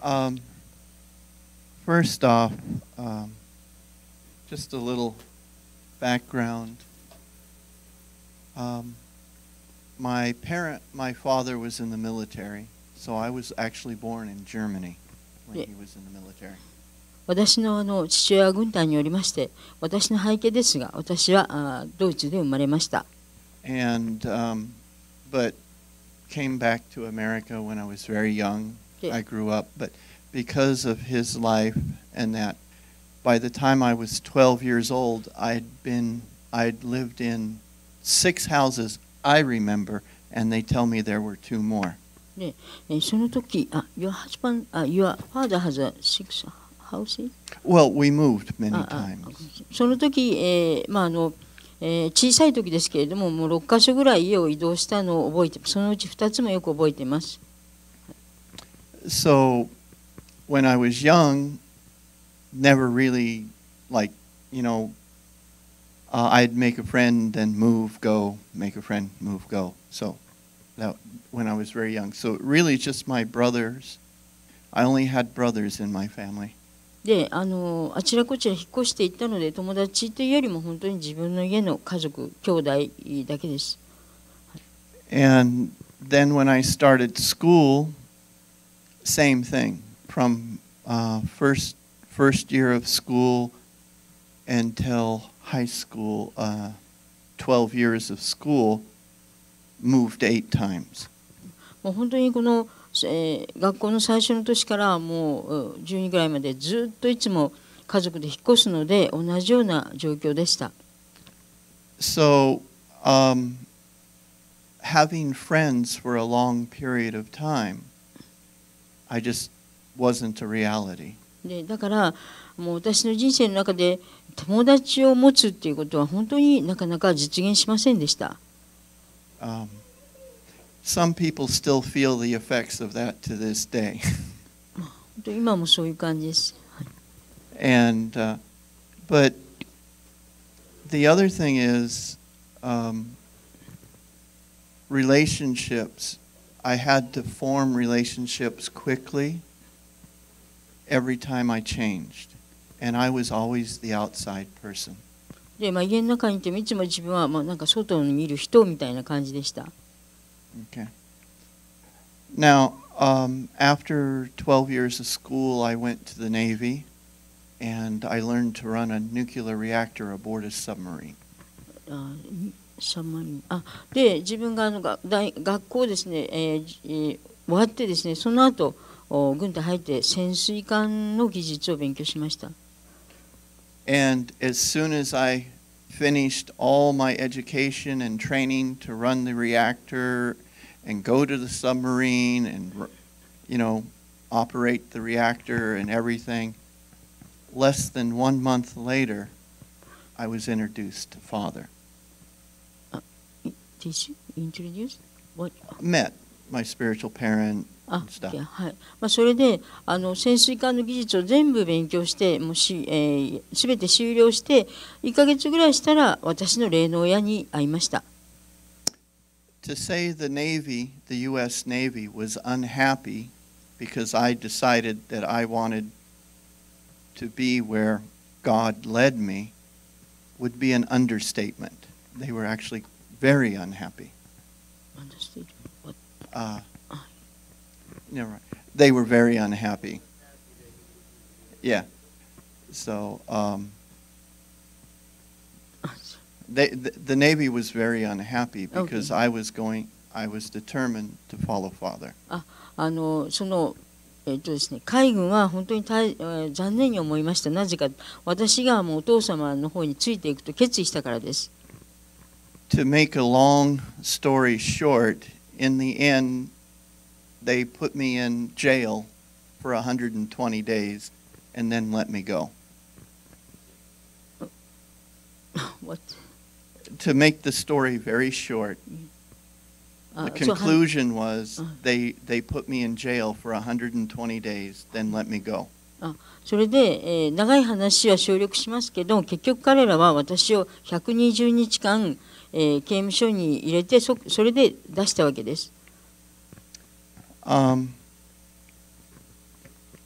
Um, first off, um, just a little background. Um, my father was in the military, so I was actually born in Germany when he was in the military. 私の父親は軍隊におりまして、私の背景ですが、私はドイツで生まれました。 And but came back to America when I was very young. I grew up, but because of his life and that, by the time I was 12 years old, I'd lived in 6 houses I remember, and they tell me there were 2 more. で、その時、your husband, your father has a 6 houses? Well, we moved many times. その時、小さい時ですけれども、もう6カ所ぐらい家を移動したのを覚えて、そのうち2つもよく覚えています。 So, when I was young, never really, like, I'd make a friend, then move, go, make a friend, move, go. So, that when I was very young. So, really just my brothers. I only had brothers in my family. で、あちらこちら引っ越していったので、友達というよりも本当に自分の家の家族、兄弟だけです。 And then when I started school, same thing. From first year of school until high school, 12 years of school, moved 8 times. もう本当にこの学校の最初の年からもう12ぐらいまでずっといつも家族で引っ越すので同じような状況でした。 So, having friends for a long period of time, I just wasn't a reality. で、だからもう私の人生の中で友達を持つっていうことは本当になかなか実現しませんでした。 Some people still feel the effects of that to this day. 今もそういう感じです。 And but the other thing is relationships. I had to form relationships quickly every time I changed, and I was always the outside person. で、家の中にいてもいつも自分はなんか外に見る人みたいな感じでした。 Okay. Now, after 12 years of school, I went to the Navy, and I learned to run a nuclear reactor aboard a submarine. で、自分が学校ですね、終わってですね、その後軍隊入って潜水艦の技術を勉強しました。 And as soon as I finished all my education and training to run the reactor and go to the submarine and, operate the reactor and everything, less than 1 month later, I was introduced to Father. Did you introduce? What? Met my spiritual parent. はい。それで潜水艦の技術を全部勉強してもう全て終了して1ヶ月ぐらいしたら私の霊能親に会いました。 To say the Navy, the U.S. Navy, was unhappy because I decided that I wanted to be where God led me would be an understatement. They were actually very unhappy. Understatement? What? Right. They were very unhappy. Yeah. So the Navy was very unhappy because I was determined to follow Father. そのですね、海軍は本当に残念に思いました。なぜか私がもうお父様の方についていくと決意したからです。 To make a long story short, in the end, they put me in jail for 120 days and then let me go. What? To make the story very short, the conclusion was they put me in jail for 120 days, then let me go. それで、長い話は省略しますけど、結局彼らは私を120日間、刑務所に入れてそれで出したわけです。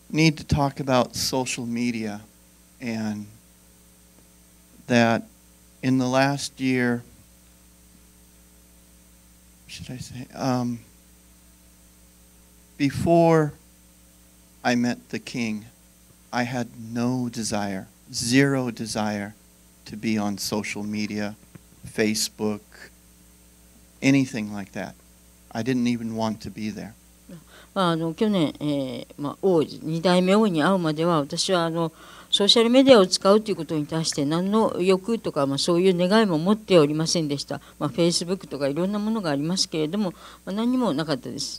need to talk about social media, and that in the last year, should I say, before I met the King, I had no desire, zero desire to be on social media, Facebook, anything like that. I didn't even want to be there. 去年、王子2代目王に会うまでは私はソーシャルメディアを使うということに対して何の欲とか、そういう願いも持っておりませんでした。Facebook とかいろんなものがありますけれども、何もなかったです。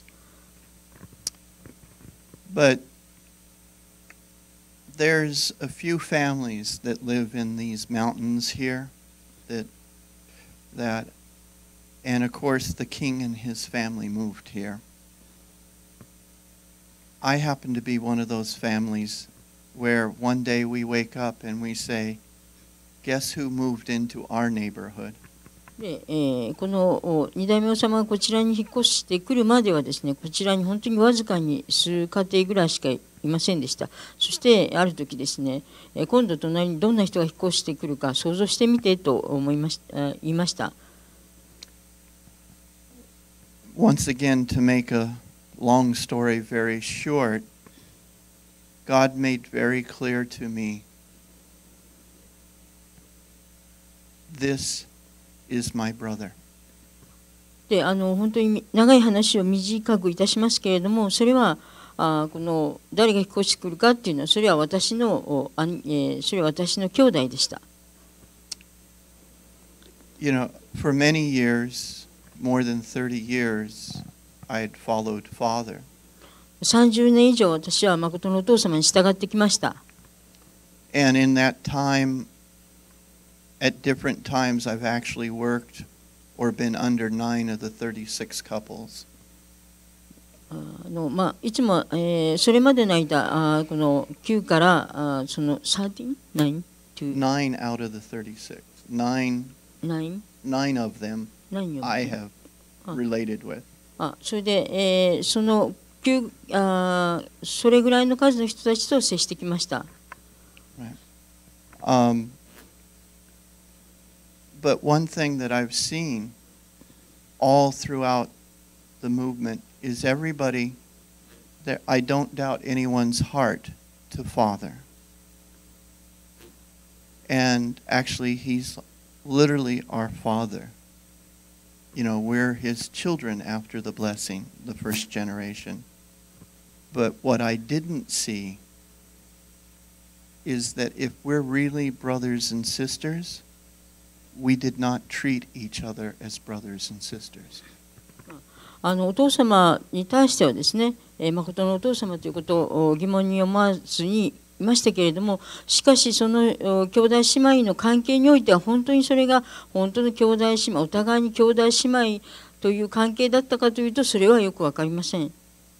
But there's a few families that live in these mountains here that and of course the king and his family moved here. I happen to be one of those families where one day we wake up and we say, guess who moved into our neighborhood? でこの2代目王様がこちらに引っ越してくるまではですね、こちらに本当にわずかに数家庭ぐらいしかいませんでした。そしてある時ですね、今度隣にどんな人が引っ越してくるか想像してみてと言いました。 Once again, to make a long story very short, God made very clear to me, this is my brother. で、本当に長い話を短くいたしますけれども、それはこの誰が引っ越してくるかっていうのは、それは私の兄弟でした。 You know, for many years, more than 30 years, I had followed Father. 30年以上私は誠のお父様に従ってきました。 And in that time, at different times, I've actually worked or been under 9 of the 36 couples. いつも、それまでの間、この9からその13、9 out of the 36. Nine of them I have related with. それで、そのそれぐらいの数の人たちと接してきました。 Right. But one thing that I've seen all throughout the movement is everybody, that I don't doubt anyone's heart to Father. And actually, He's literally our Father. You know, we're His children after the blessing, the first generation. But what I didn't see is that if we're really brothers and sisters, we did not treat each other as brothers and sisters. お父様に対してはですね、誠のお父様ということを疑問に思わずにいましたけれども、しかしその兄弟姉妹の関係においては本当にそれが本当の兄弟姉妹、お互いに兄弟姉妹という関係だったかというと、それはよくわかりません。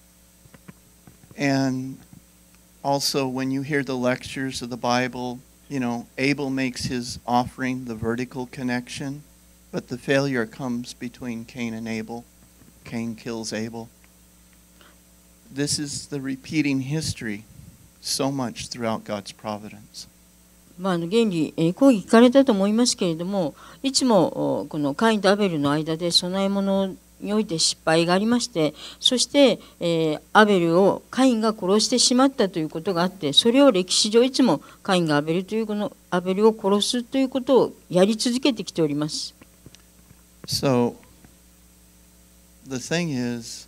And also, when you hear the lectures of the Bible, you know, Abel makes his offering, the vertical connection, but the failure comes between Cain and Abel. Cain kills Abel. This is the repeating history so much throughout God's providence. 原理、講義聞かれたと思いますけれども、いつもこのカインとアベルの間で供え物において失敗がありまして、そして、アベルをカインが殺してしまったということがあって、それを歴史上いつもカインがアベルを殺すということをやり続けてきております。 So, the thing is,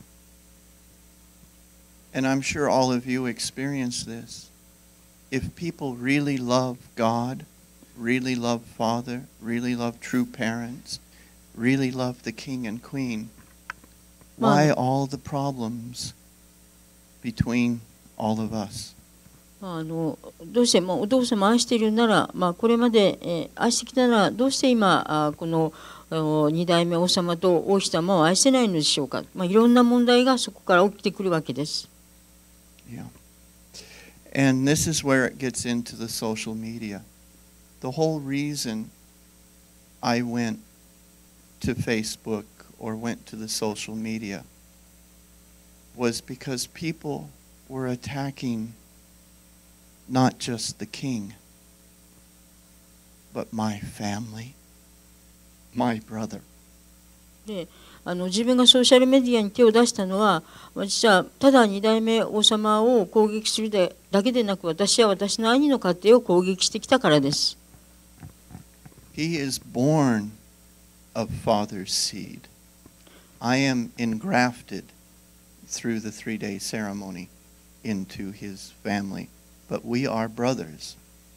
and I'm sure all of you experience this, if people really love God, really love Father, really love true parents, really love the King and Queen, why all the problems between all of us? どうしてもお父様を愛しているなら、これまで、愛してきたならどうして今この2代目王様と王妃様を愛せないのでしょうか。いろんな問題がそこから起きてくるわけです。 Yeah. And this is where it gets into the social media. The whole reason I went to Facebook or went to the social media was because people were attacking not just the king, but my family, my brother. で自分がソーシャルメディアに手を出したのは、実はただ二代目王様を攻撃するだけでなく、私は私の兄の家庭を攻撃してきたからです。 He is born of father's seed. I am engrafted through the 3-day ceremony into his family, but we are brothers.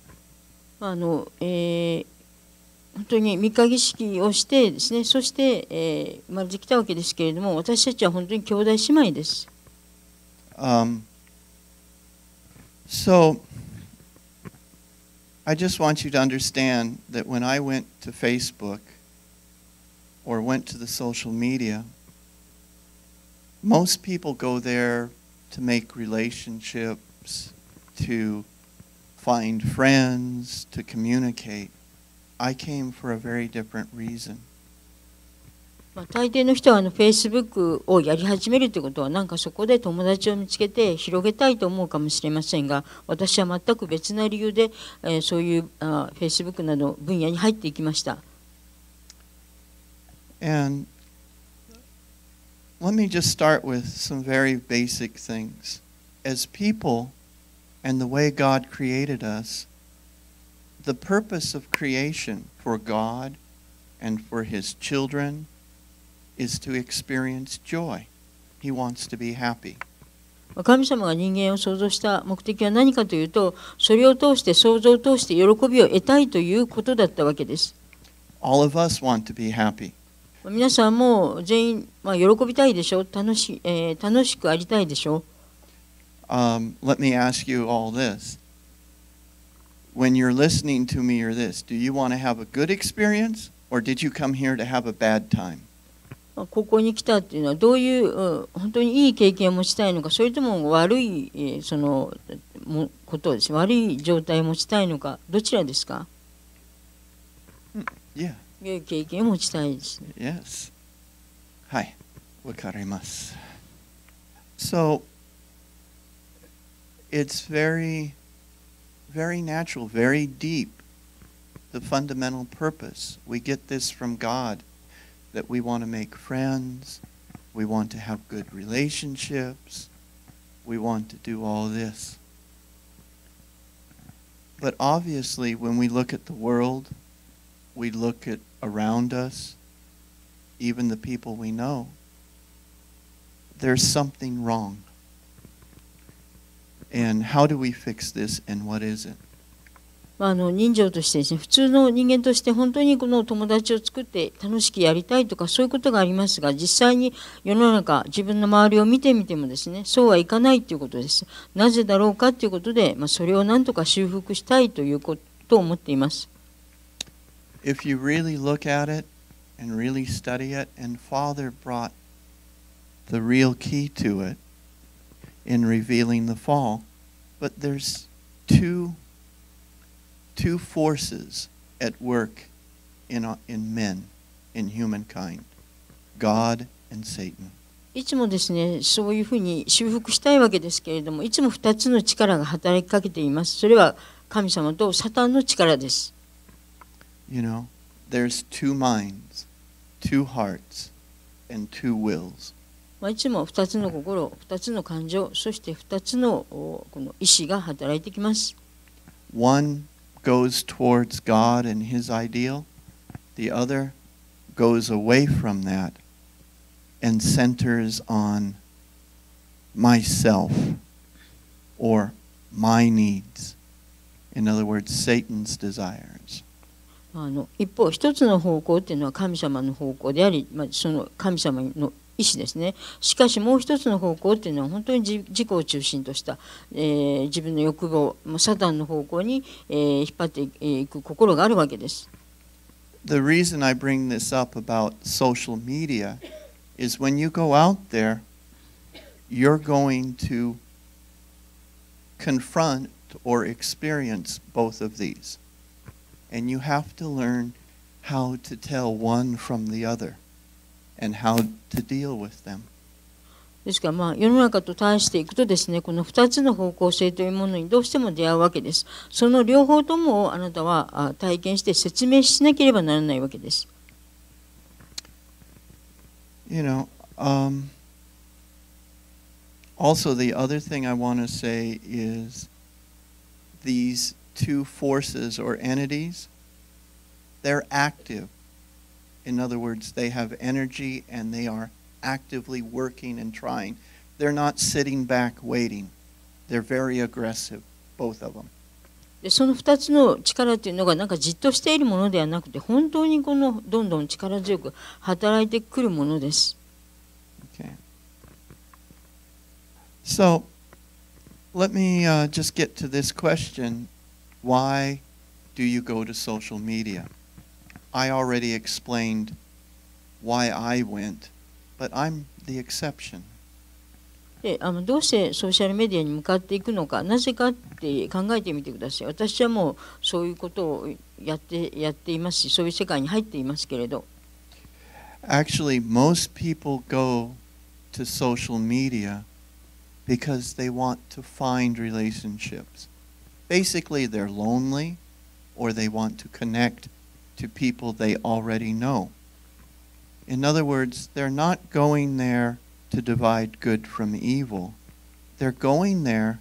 本当に御儀式をしてですね、そして、生まれてきたわけですけれども、私たちは本当に兄弟姉妹です。 So, I just want you to understand that when I went to Facebook or went to the social media, most people go there to make relationships, to find friends, to communicate. I came for a very different reason. 大抵の人はFacebook をやり始めるということは、なんかそこで友達を見つけて広げたいと思うかもしれませんが、私は全く別な理由で、そういうFacebook など分野に入っていきました。 And let me just start with some very basic things. As people and the way God created us, the purpose of creation for God and for His children is to experience joy. He wants to be happy. 神様が人間を創造した目的は何かというと、それを通して創造を通して喜びを得たいということだったわけです。 All of us want to be happy. 皆さんも全員、喜びたいでしょう。楽しくありたいでしょう。 Let me ask you all this.When you're listening to me or this, do you want to have a good experience or did you come here to have a bad time? ここに来たっていうのはどういう本当にいい経験を持ちたいのか、それとも悪いことです。悪い状態を持ちたいのか、どちらですか？ Yeah. 良い経験を持ちたいですね。 Yes. はい、わかります。So, it's very natural, very deep, the fundamental purpose. We get this from God, that we want to make friends, we want to have good relationships, we want to do all this. But obviously, when we look at the world, we look at around us, even the people we know, there's something wrong.And how do we fix this and what is it? 人情としてですね、普通の人間として本当にこの友達を作って楽しくやりたいとかそういうことがありますが、実際に世の中、自分の周りを見てみてもですね、そうはいかないということです。なぜだろうかということで、それを何とか修復したいということを思っています。 If you really look at it and really study it, and Father brought the real key to it.In revealing the fall, but there's two forces at work in men, in humankind, God and Satan. いつもですね、そういうふうに修復したいわけですけれども、いつも2つの力が働きかけています。それは神様とサタンの力です。 You know, there's two minds, two hearts, and two wills. いつも2つの心、2つの感情、そして2つのこの意志が働いてきます。 One goes towards God and His ideal. The other goes away from that and centers on myself or my needs. In other words, Satan's desires. 一方、一つの方向というのは神様の方向であり、その神様の意思ですね。しかしもう一つの方向っていうのは本当に自己を中心とした、自分の欲望、サタンの方向に、引っ張っていく心があるわけです。 The reason I bring this up about social media is when you go out there, you're going to confront or experience both of these. And you have to learn how to tell one from the other.And how to deal with them. ですから、世の中と対していくとですね、この2つの方向性というものにどうしても出会うわけです。その両方ともあなたは体験して説明しなければならないわけです。 Also, the other thing I want to say is these two forces or entities, they're active. In other words, they have energy and they are actively working and trying. They're not sitting back waiting. They're very aggressive, both of them. でその2つの力というのがなんかじっとしているものではなくて、本当にこのどんどん力強く働いてくるものです。 Okay. So, let me just get to this question. Why do you go to social media? I already explained why I went, but I'm the exception. でどうしてソーシャルメディアに向かっていくのか、なぜかって考えてみてください。私はもうそういうことをやっていますし、そういう世界に入っていますけれど。 Actually, most people go to social media because they want to find relationships. Basically, they're lonely or they want to connect to people they already know. In other words, they're not going there to divide good from evil. They're going there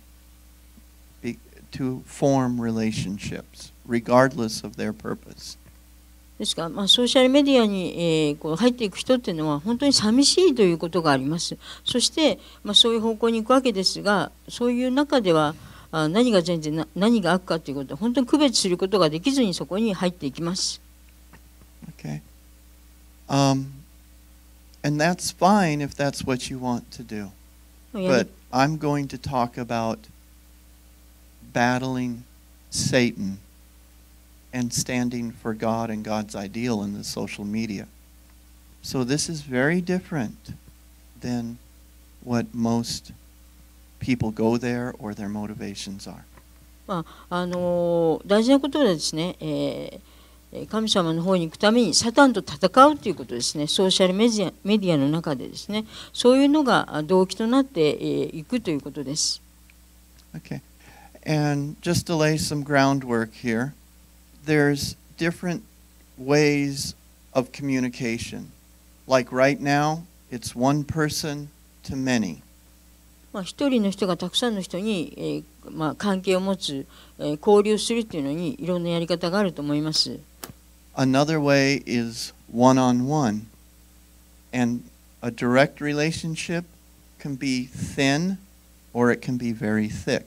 to form relationships, regardless of their purpose. ですから、ソーシャルメディアに、入っていく人っていうのは本当に寂しいということがあります。そして、そういう方向に行くわけですが、そういう中では何が悪かということを本当に区別することができずにそこに入っていきます。 Okay. And that's fine if that's what you want to do. But I'm going to talk about battling Satan and standing for God and God's ideal in the social media. So this is very different than what most people go there or their motivations are. 大事なことはですね、神様の方に行くためにサタンと戦うということですね。ソーシャルメディアの中でですね、そういうのが動機となっていくということです。 Okay. And just to lay some groundwork here, there's different ways of communication. Like right now, it's one person to many. 一人の人がたくさんの人に、関係を持つ、交流するというのにいろんなやり方があると思います。 Another way is one-on-one. And a direct relationship can be thin or it can be very thick.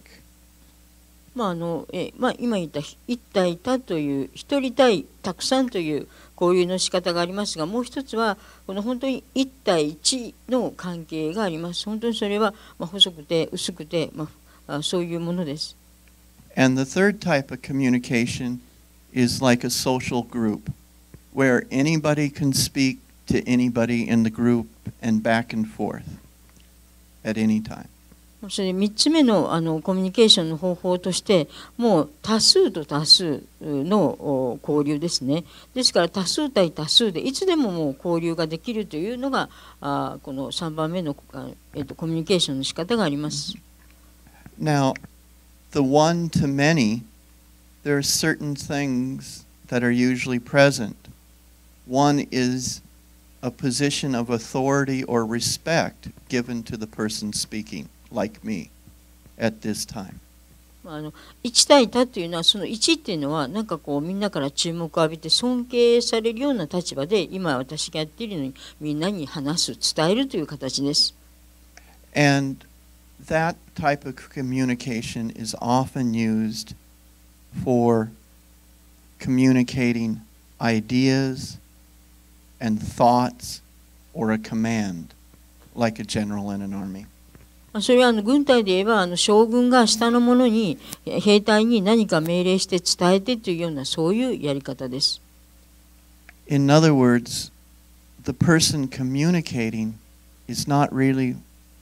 今言った一対多という一人対たくさんという交流の仕方がありますが、もう一つはこの本当に一対一の関係があります。本当にそれは細くて薄くて、そういうものです。 And the third type of communication is like a social group, where anybody can speak to anybody in the group and back and forth at any time. それで3つ目のコミュニケーションの方法として、もう多数と多数の交流ですね。ですから多数対多数でいつでももう交流ができるというのがこの3番目のコミュニケーションの仕方があります。 Now, the one to many, there are certain things that are usually present. One is a position of authority or respect given to the person speaking, like me, at this time. 1対多というのは、その1っていうのはなんかこうみんなから注目を浴びて尊敬されるような立場で、今私がやっているのにみんなに話す、伝えるという形です。 And that type of communication is often used for communicating ideas and thoughts or a command, like a general in an army. それは軍隊で言えば将軍が下の者に兵隊に何か命令して伝えてというようなそういうやり方です。 In other words, the person communicating is not really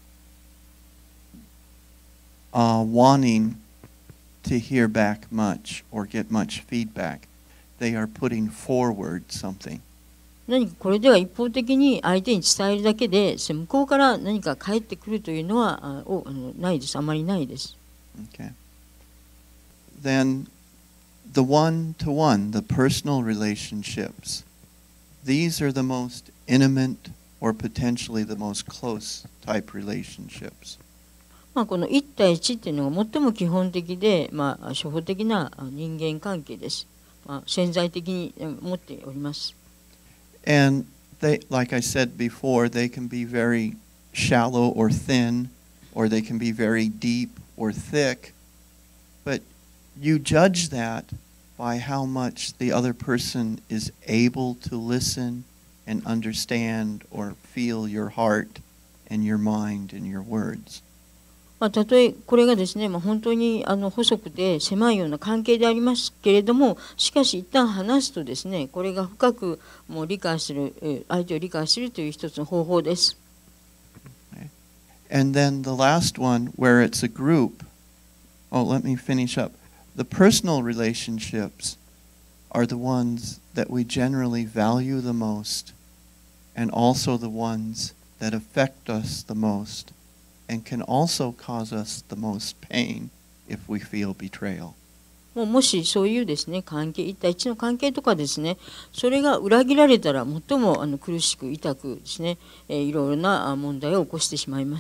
wanting to hear back much or get much feedback. They are putting forward something. 何かこれでは一方的に相手に伝えるだけで、向こうから何か返ってくるというのはないです。あまりないです。 Okay. Then the one-to-one, the personal relationships, these are the most intimate or potentially the most close type relationships. この一対一っていうのが最も基本的で、初歩的な人間関係です。潜在的に持っております。 And they, like I said before, they can be very shallow or thin, or they can be very deep or thick. But you judge that by how much the other person is able to listen and understand or feel your heart and your mind and your words. たとえこれがですね、本当に細くて狭いような関係でありますけれども、しかし一旦話すとですね、これが深くもう理解する、相手を理解するという一つの方法です。 And then the last one, where it's a group. Oh, let me finish up. The personal relationships are the ones that we generally value the most, and also the ones that affect us the most.And can also cause us the most pain if we feel betrayal. もしそういうですね、関係、一対一の関係とかですね、それが裏切られたら最も苦しく痛くですね、いろいろな問題を起こしてしまいます。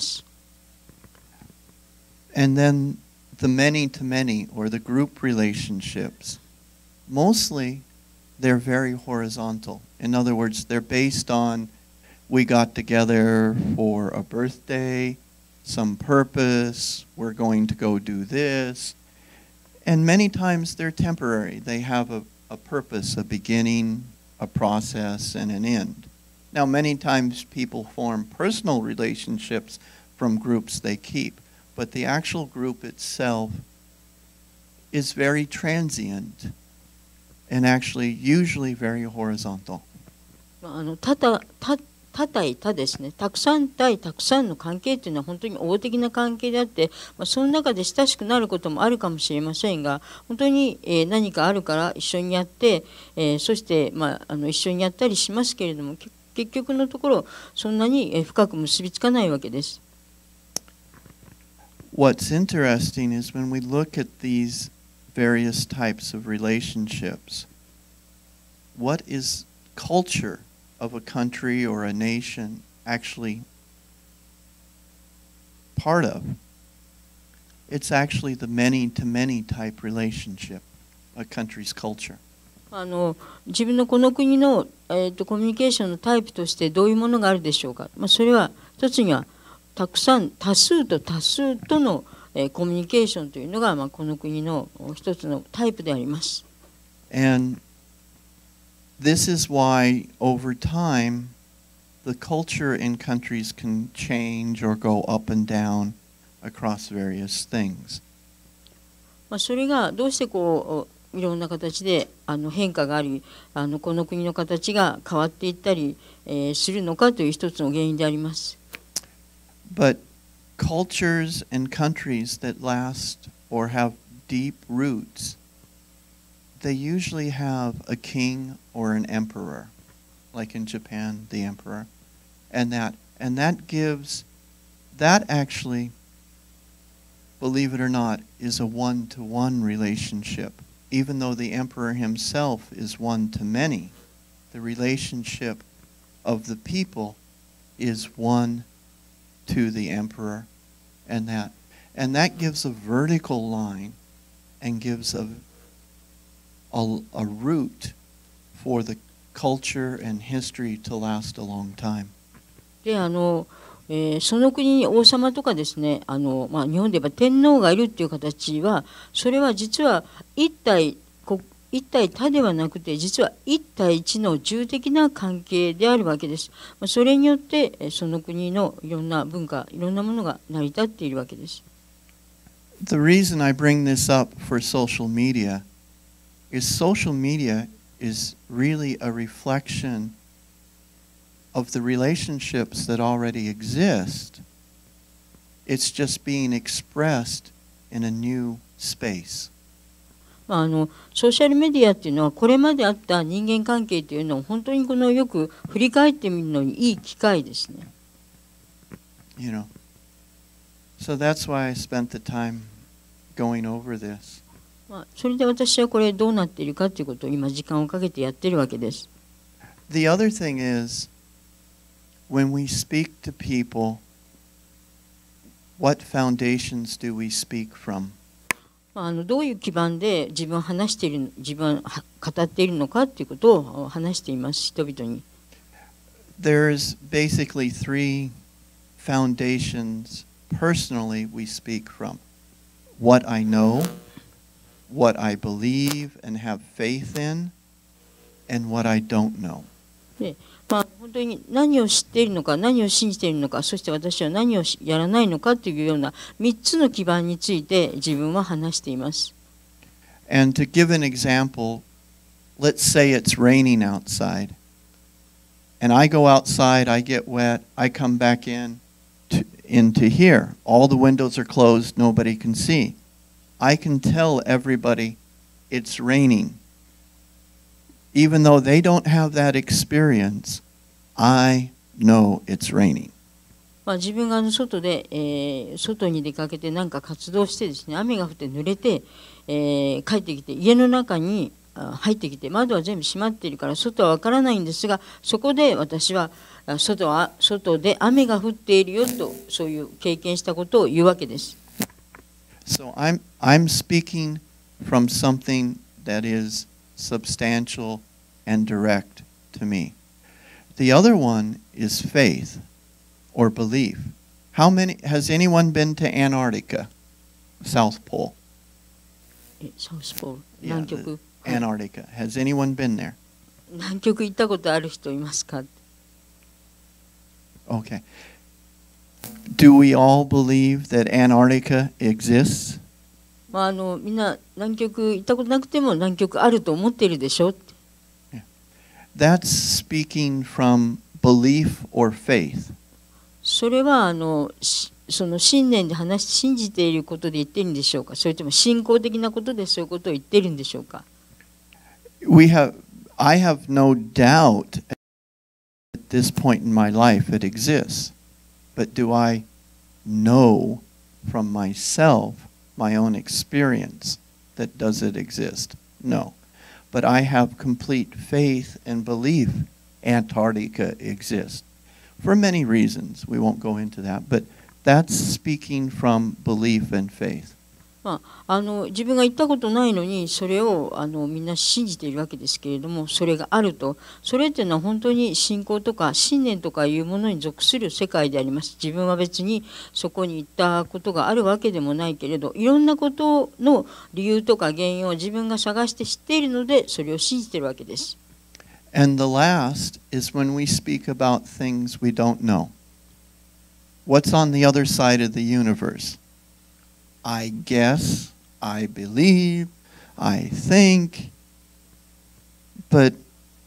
And then the many-to-many or the group relationships, mostly they're very horizontal. In other words, they're based on we got together for a birthday,some purpose, we're going to go do this. And many times they're temporary. They have a purpose, a beginning, a process, and an end. Now, many times people form personal relationships from groups they keep, but the actual group itself is very transient and actually usually very horizontal. 他対他ですね、たくさん対たくさんの関係というのは本当に応的な関係であって、その中で親しくなることもあるかもしれませんが、本当に何かあるから一緒にやって、そして、一緒にやったりしますけれども、結局のところそんなに深く結びつかないわけです。 What's interesting is when we look at these various types of relationships, what is culture?of a country or a nation actually part of? It's actually the many-to-many type relationship, a country's culture. 自分のこの国の、コミュニケーションのタイプとしてどういうものがあるでしょうか。それは一つにはたくさん多数と多数との、コミュニケーションというのが、この国の一つのタイプであります。 And this is why, over time, the culture in countries can change or go up and down across various things. それがどうしてこういろんな形で変化があり、この国の形が変わっていったり、するのかという一つの原因であります。 But cultures and countries that last or have deep roots,They usually have a king or an emperor, like in Japan, the emperor, and that actually, believe it or not, is a one-to-one relationship. Even though the emperor himself is one-to-many, the relationship of the people is one to the emperor, and that gives a vertical line and gives a root for the culture and history to last a long time. でその国に王様とかですね、日本で言えば天皇がいるっていう形は、それは実は一対他ではなくて、実は一対一の重的な関係であるわけです。それによってその国のいろんな文化、いろんなものが成り立っているわけです。 The reason I bring this up for social media is social media is really a reflection of the relationships that already exist. It's just being expressed in a new space. ソーシャルメディアっていうのはこれまであった人間関係というのを本当によく振り返ってみるのにいい機会ですね。 You know. So that's why I spent the time going over this. それで私はこれどうなっているかということを今時間をかけてやってるわけです。 The other thing is, when we speak to people, what foundations do we speak from? どういう基盤で自分を話している、自分語っているのかということを話しています、人々に。 There's basically three foundations personally we speak from. What I know, what I believe and have faith in, and what I don't know. で本当に何を知っているのか、何を信じているのか、そして私は何をやらないのかというような3つの基盤について自分は話しています。 And to give an example, let's say it's raining outside. And I go outside, I get wet, I come back into here. All the windows are closed, nobody can see. I can tell everybody it's raining. Even though they don't have that experience, I know it's raining. 自分が外で、外に出かけて何か活動してですね、雨が降って濡れて、帰ってきて家の中に入ってきて窓は全部閉まっているから外はわからないんですが、そこで私は外で雨が降っているよとそういう経験したことを言うわけです。 So I'm speaking from something that is substantial and direct to me. The other one is faith or belief. Has anyone been to Antarctica, South Pole? South Pole, 南極。 Antarctica. Has anyone been there? 南極行ったことある人いますか? Okay. Do we all believe that Antarctica exists? みんな南極行ったことなくても南極あると思っているでしょ。 That's speaking from belief or faith. それはその信念で信じていることで言っているんでしょうか、それとも信仰的なことでそういうことを言っているんでしょうか。 I have no doubt at this point in my life it exists. But do I know from myself, my own experience, that does it exist? No. But I have complete faith and belief Antarctica exists. For many reasons. We won't go into that. But that's speaking from belief and faith. 自分が行ったことないのにそれをみんな信じているわけですけれども、それがあると、それっていうのは本当に信仰とか信念とかいうものに属する世界であります。自分は別にそこに行ったことがあるわけでもないけれど、いろんなことの理由とか原因を自分が探して知っているのでそれを信じているわけです。 And the last is when we speak about things we don't know. What's on the other side of the universe? I guess, I believe, I think, but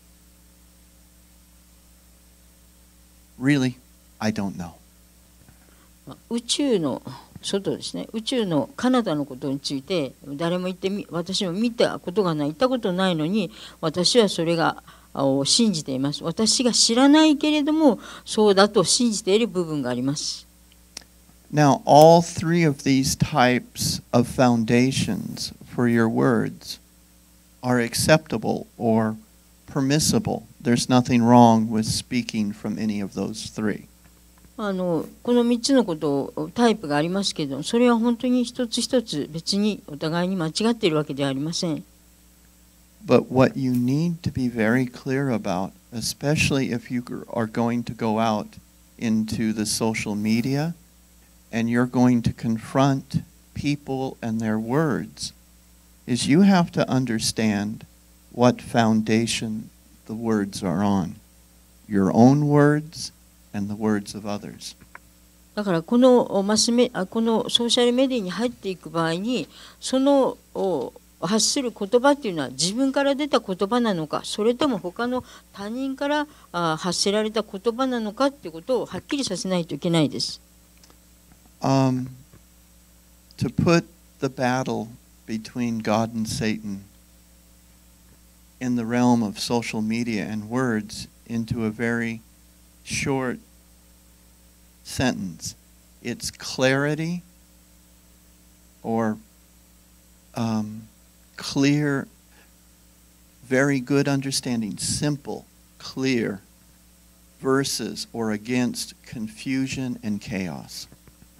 really, I don't know. 宇宙の外ですね、宇宙の彼方のことについて誰も私も見たことがない、行ったことないのに私はそれが信じています。私が知らないけれどもそうだと信じている部分があります。 Now, all three of these types of foundations for your words are acceptable or permissible. There's nothing wrong with speaking from any of those three. この3つのことタイプがありますけれども、それは本当に一つ一つ別にお互いに間違っているわけではありません。 But what you need to be very clear about, especially if you are going to go out into the social media, and you're going to confront people and their words, is you have to understand what foundation the words are on. Your own words and the words of others. だからこのソーシャルメディアに入っていく場合に、その発する言葉っていうのは自分から出た言葉なのか、それとも他の他人から発せられた言葉なのかっていうことをはっきりさせないといけないです。 To put the battle between God and Satan in the realm of social media and words into a very short sentence. It's clarity or clear, very good understanding, simple, clear, versus or against confusion and chaos.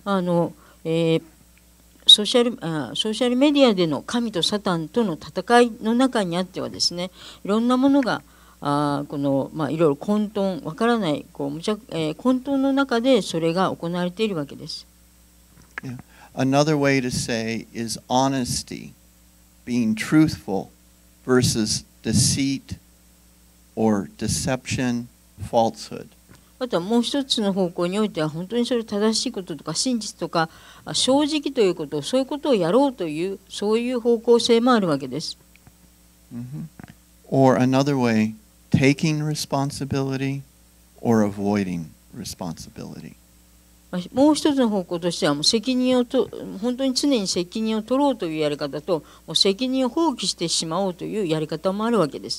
ソーシャルメディアでの神とサタンとの戦いの中にあってはですね、いろんなものがこの、いろいろ混沌わからない混沌の中でそれが行われているわけです。 Yeah. Another way to say is honesty, being truthful versus deceit or deception, falsehood. あとはもう一つの方向においては本当にそれ正しいこととか真実とか正直ということ、そういうことをやろうというそういう方向性もあるわけです。 Or another way, taking responsibility or avoiding responsibility. もう一つの方向としてはもう本当に常に責任を取ろうというやり方ともう責任を放棄してしまおうというやり方もあるわけです。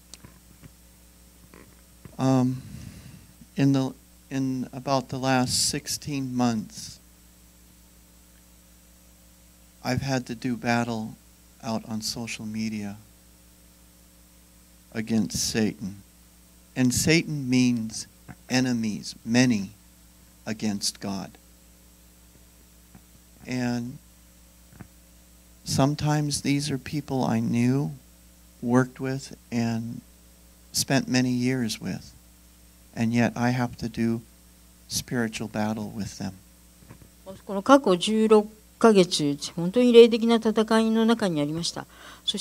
In about the last 16 months, I've had to do battle out on social media against Satan. And Satan means enemies, many against God. And sometimes these are people I knew, worked with, and spent many years with. And yet I have to do spiritual battle with them. この過去16ヶ月、本当に霊的な戦いの中にありました。そして、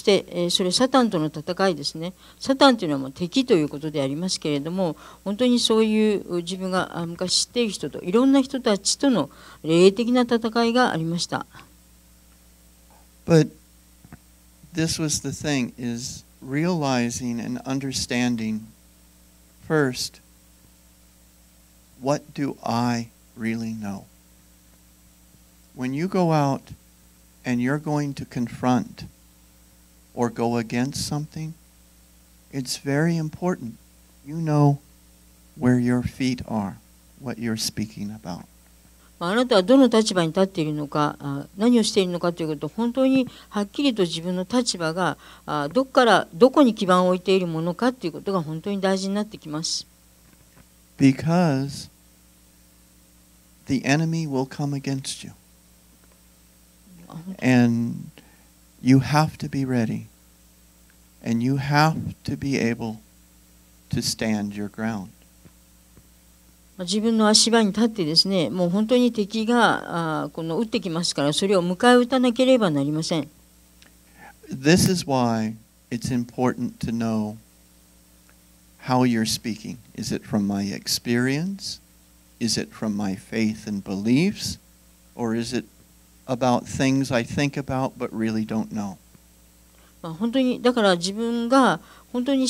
それサタンとの戦いですね。サタンというのはもう敵ということでありますけれども、本当にそういう自分が昔知っている人といろんな人たちとの霊的な戦いがありました。 But this was the thing, is realizing and understanding first, what do I really know? When you go out and you're going to confront or go against something, it's very important. You know where your feet are, what you're speaking about. あなたはどの立場に立っているのか、何をしているのかということを本当にはっきりと自分の立場がどこに基盤を置いているものかということが本当に大事になってきます。 Because the enemy will come against you. And you have to be ready. And you have to be able to stand your ground. 自分の足場に立ってですね、もう本当に敵が撃ってきますから、それを迎え撃たなければなりません。 This is why it's important to know how you're speaking. Is it from my experience? Is it from my faith and beliefs? Or is it about things I think about but really don't know? 本当にだから自分が本当に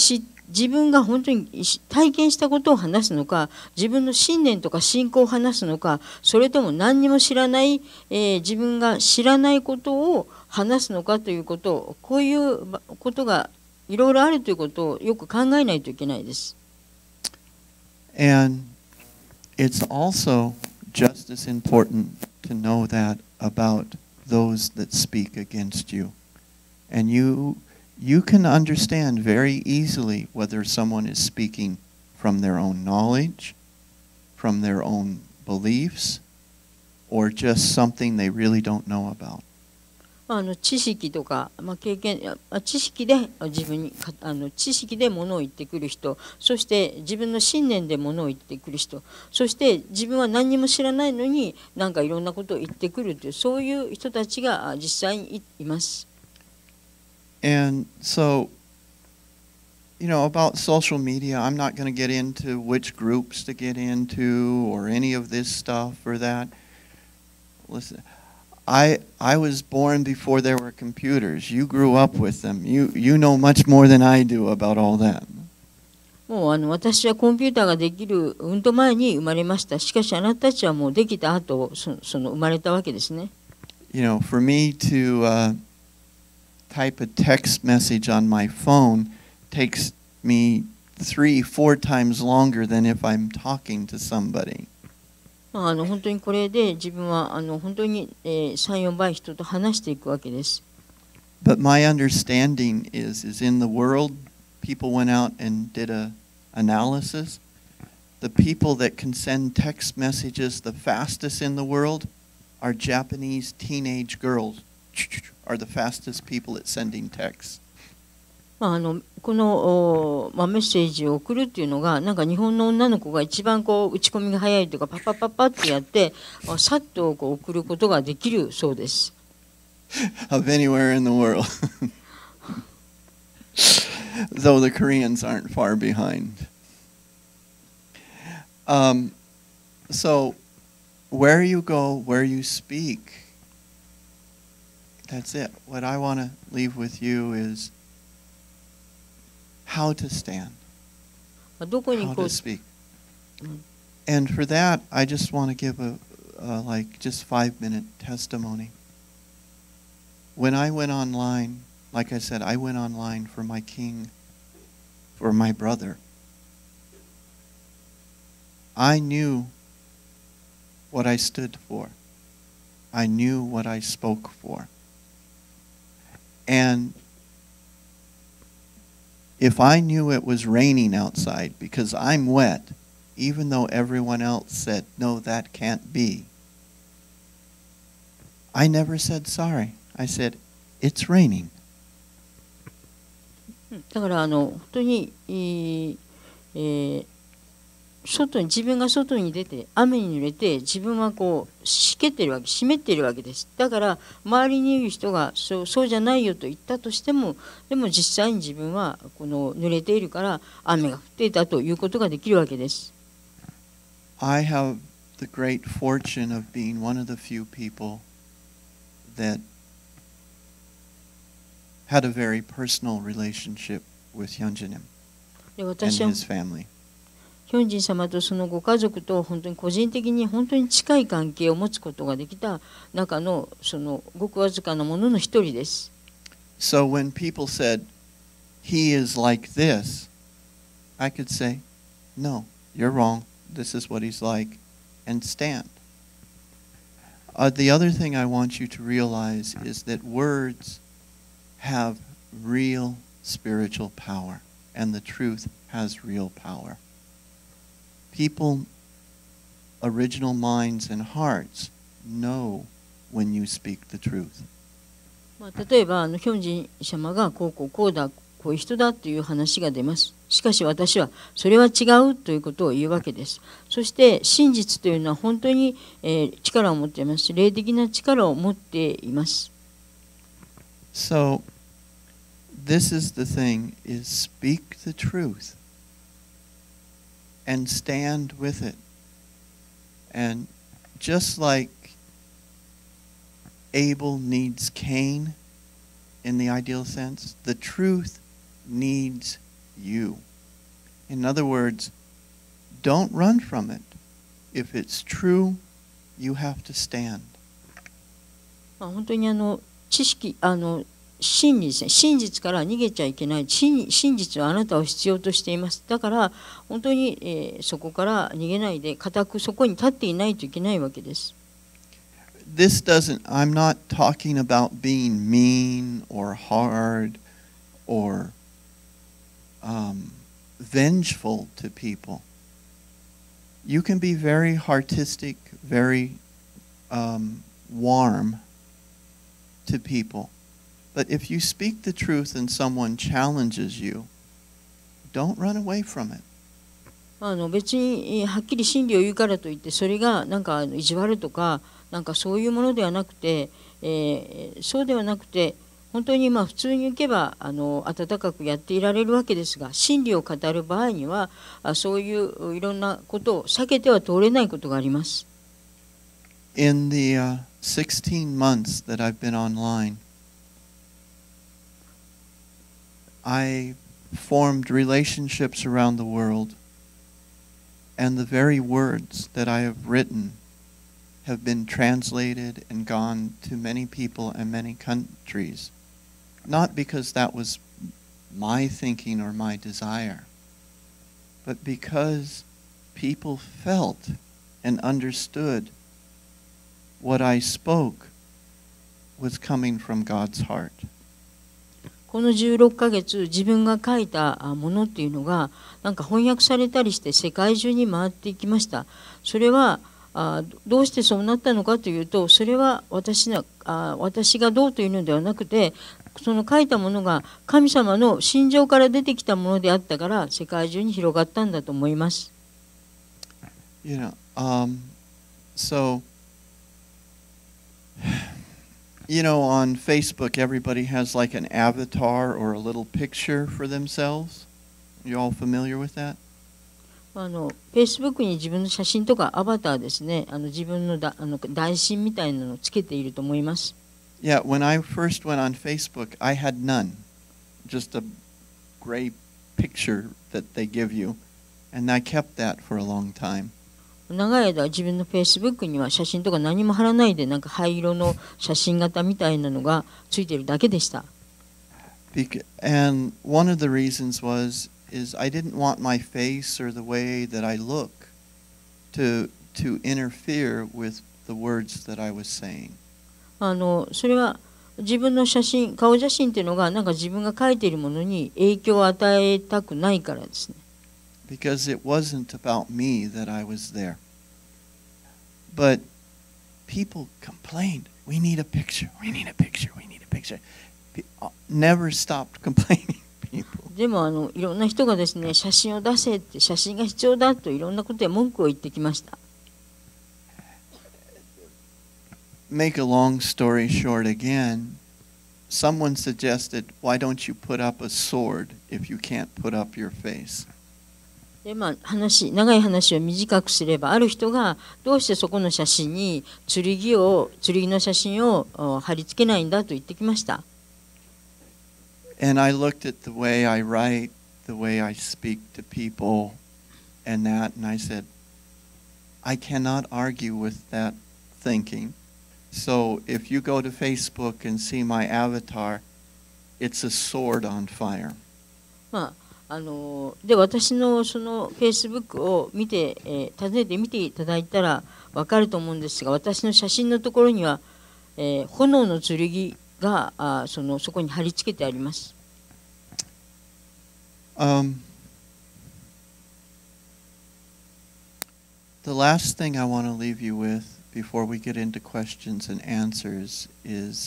体験したことを話すのか、自分の信念とか信仰を話すのか、それとも何にも知らない、自分が知らないことを話すのかということを、こういうことがいろいろあるということをよく考えないといけないです。 And it's also just as important to know that about those that speak against you. And you can understand very easily whether someone is speaking from their own knowledge, from their own beliefs, or just something they really don't know about. 知識とか、経験、知識で知識で物を言ってくる人、そして自分の信念で物を言ってくる人、そして自分は何にも知らないのになんかいろんなことを言ってくるという、そういう人たちが実際にいます。 And so, about social media, I'm not going to get into which groups to get into or any of this stuff or that. Listen, I was born before there were computers. You grew up with them. You know much more than I do about all that. もう私はコンピューターができるうんと前に生まれました。しかしあなたたちはもうできた後、その生まれたわけですね。 For me to type a text message on my phone takes me 3-4 times longer than if I'm talking to somebody. 本当にこれで自分は本当に、3、4倍人と話していくわけです。 But my understanding is in the world, people went out and did a analysis. The people that can send text messages the fastest in the world are Japanese teenage girls are the fastest people at sending texts. この、メッセージを送るっていうのがなんか日本の女の子が一番こう打ち込みが早いというかパッパッパッパってやってさっとこう送ることができるそうです。 Of anywhere in the world. Though the Koreans aren't far behind. So, where you go, where you speak, that's it. What I want to leave with you is how to stand, どこに how こ to う speak. And for that, I just want to give just 5-minute testimony. When I went online, like I said, I went online for my king, for my brother. I knew what I stood for. I knew what I spoke for. And if I knew it was raining outside because I'm wet, even though everyone else said, no, that can't be, I never said sorry. I said, it's raining. だから本当に、自分が外に出て雨に濡れて自分はこう湿ってるわけ、湿っているわけです。だから周りにいる人がそうじゃないよと言ったとしても、でも実際に自分はこの濡れているから雨が降っていたということができるわけです。 I have the great fortune of being one of the few people that had a very personal relationship with Hyunjin and 私は his family. ヒョンジン様とそのご家族と本当に個人的に本当に近い関係を持つことができた中のそのごくわずかなものの一人です。 So when people said, he is like this, I could say, no, you're wrong. This is what he's like, and stand. The other thing I want you to realize is that words have real spiritual power, and the truth has real power. People, original minds and hearts know when you speak the truth. 例えばヒョンジン様がこうだこういう人だという話が出ます。しかし私はそれは違うということを言うわけです。そして真実というのは本当に、力を持っています。霊的な力を持っています。 So, this is the thing, is speak the truth and stand with it. And just like Abel needs Cain in the ideal sense, the truth needs you. In other words, don't run from it. If it's true, you have to stand. 本当に知識真理ですね。真実から逃げちゃいけない。真実はあなたを必要としています。だから本当に、そこから逃げないで固くそこに立っていないといけないわけです。 I'm not talking about being mean or hard or vengeful to people. You can be very artistic, very warm to people. But if you speak the truth and someone challenges you, don't run away from it. 別にはっきり真理を言うからといってそれがなんか意地悪とかなんかそういうものではなくて、そうではなくて本当に普通に行けば温かくやっていられるわけですが、真理を語る場合にはそういういろんなことを避けては通れないことがあります。 In the 16 months that I've been online, I formed relationships around the world, and the very words that I have written have been translated and gone to many people and many countries not because that was my thinking or my desire, but because people felt and understood what I spoke was coming from God's heart. この16ヶ月、自分が書いたものっていうのが、なんか翻訳されたりして世界中に回っていきました。それはどうしてそうなったのかというと、それは私がどうというのではなくて、その書いたものが神様の心情から出てきたものであったから、世界中に広がったんだと思います。 So, on Facebook, everybody has like an avatar or a little picture for themselves. You all familiar with that? Facebook に自分の写真とかアバターですね、自分の代身みたいなのをつけていると思います。 Yeah, when I first went on Facebook, I had none. Just a gray picture that they give you. And I kept that for a long time. 長い間自分の Facebook には写真とか何も貼らないで、なんか灰色の写真型みたいなのがついているだけでした。 And one of the reasons is I didn't want my face or the way that I look to interfere with the words that I was saying. それは自分の顔写真っていうのがなんか自分が書いているものに影響を与えたくないからですね。 Because it wasn't about me that I was there. But people complained, we need a picture, we need a picture, we need a picture. Never stopped complaining, people. でもいろんな人がですね、写真を出せって、写真が必要だといろんなことで文句を言ってきました。 Make a long story short again, someone suggested, why don't you put up a sword if you can't put up your face? で長い話を短くすれば、ある人がどうしてそこの写真に剣の写真を貼り付けないんだと言ってきました。 And I looked at the way I write, the way I speak to people, and I said, I cannot argue with that thinking. So if you go to Facebook and see my avatar, it's a sword on fire. で私のその Facebook を訪ねて見ていただいたら分かると思うんですが、私の写真のところには、炎の剣がそこに貼り付けてあります。 The last thing I want to leave you with before we get into questions and answers is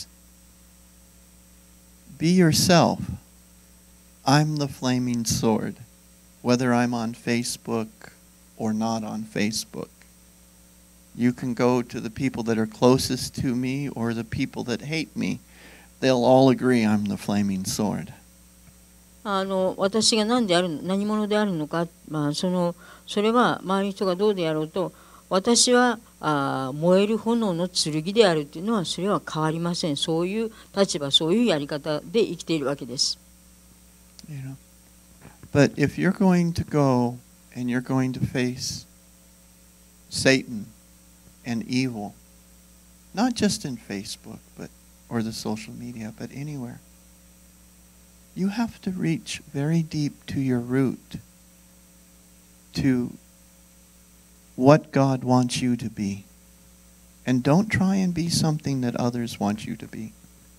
be yourself. I'm the flaming sword, whether I'm on Facebook or not on Facebook. You can go to the people that are closest to me or the people that hate me. They'll all agree I'm the flaming sword. 私が何者であるのか、それは周りの人がどうであろうと、私は燃える炎の剣であるというのはそれは変わりません。そういう立場、そういうやり方で生きているわけです。 But if you're going to go and you're going to face Satan and evil, not just in Facebook or the social media, but anywhere, you have to reach very deep to your root, to what God wants you to be. And don't try and be something that others want you to be.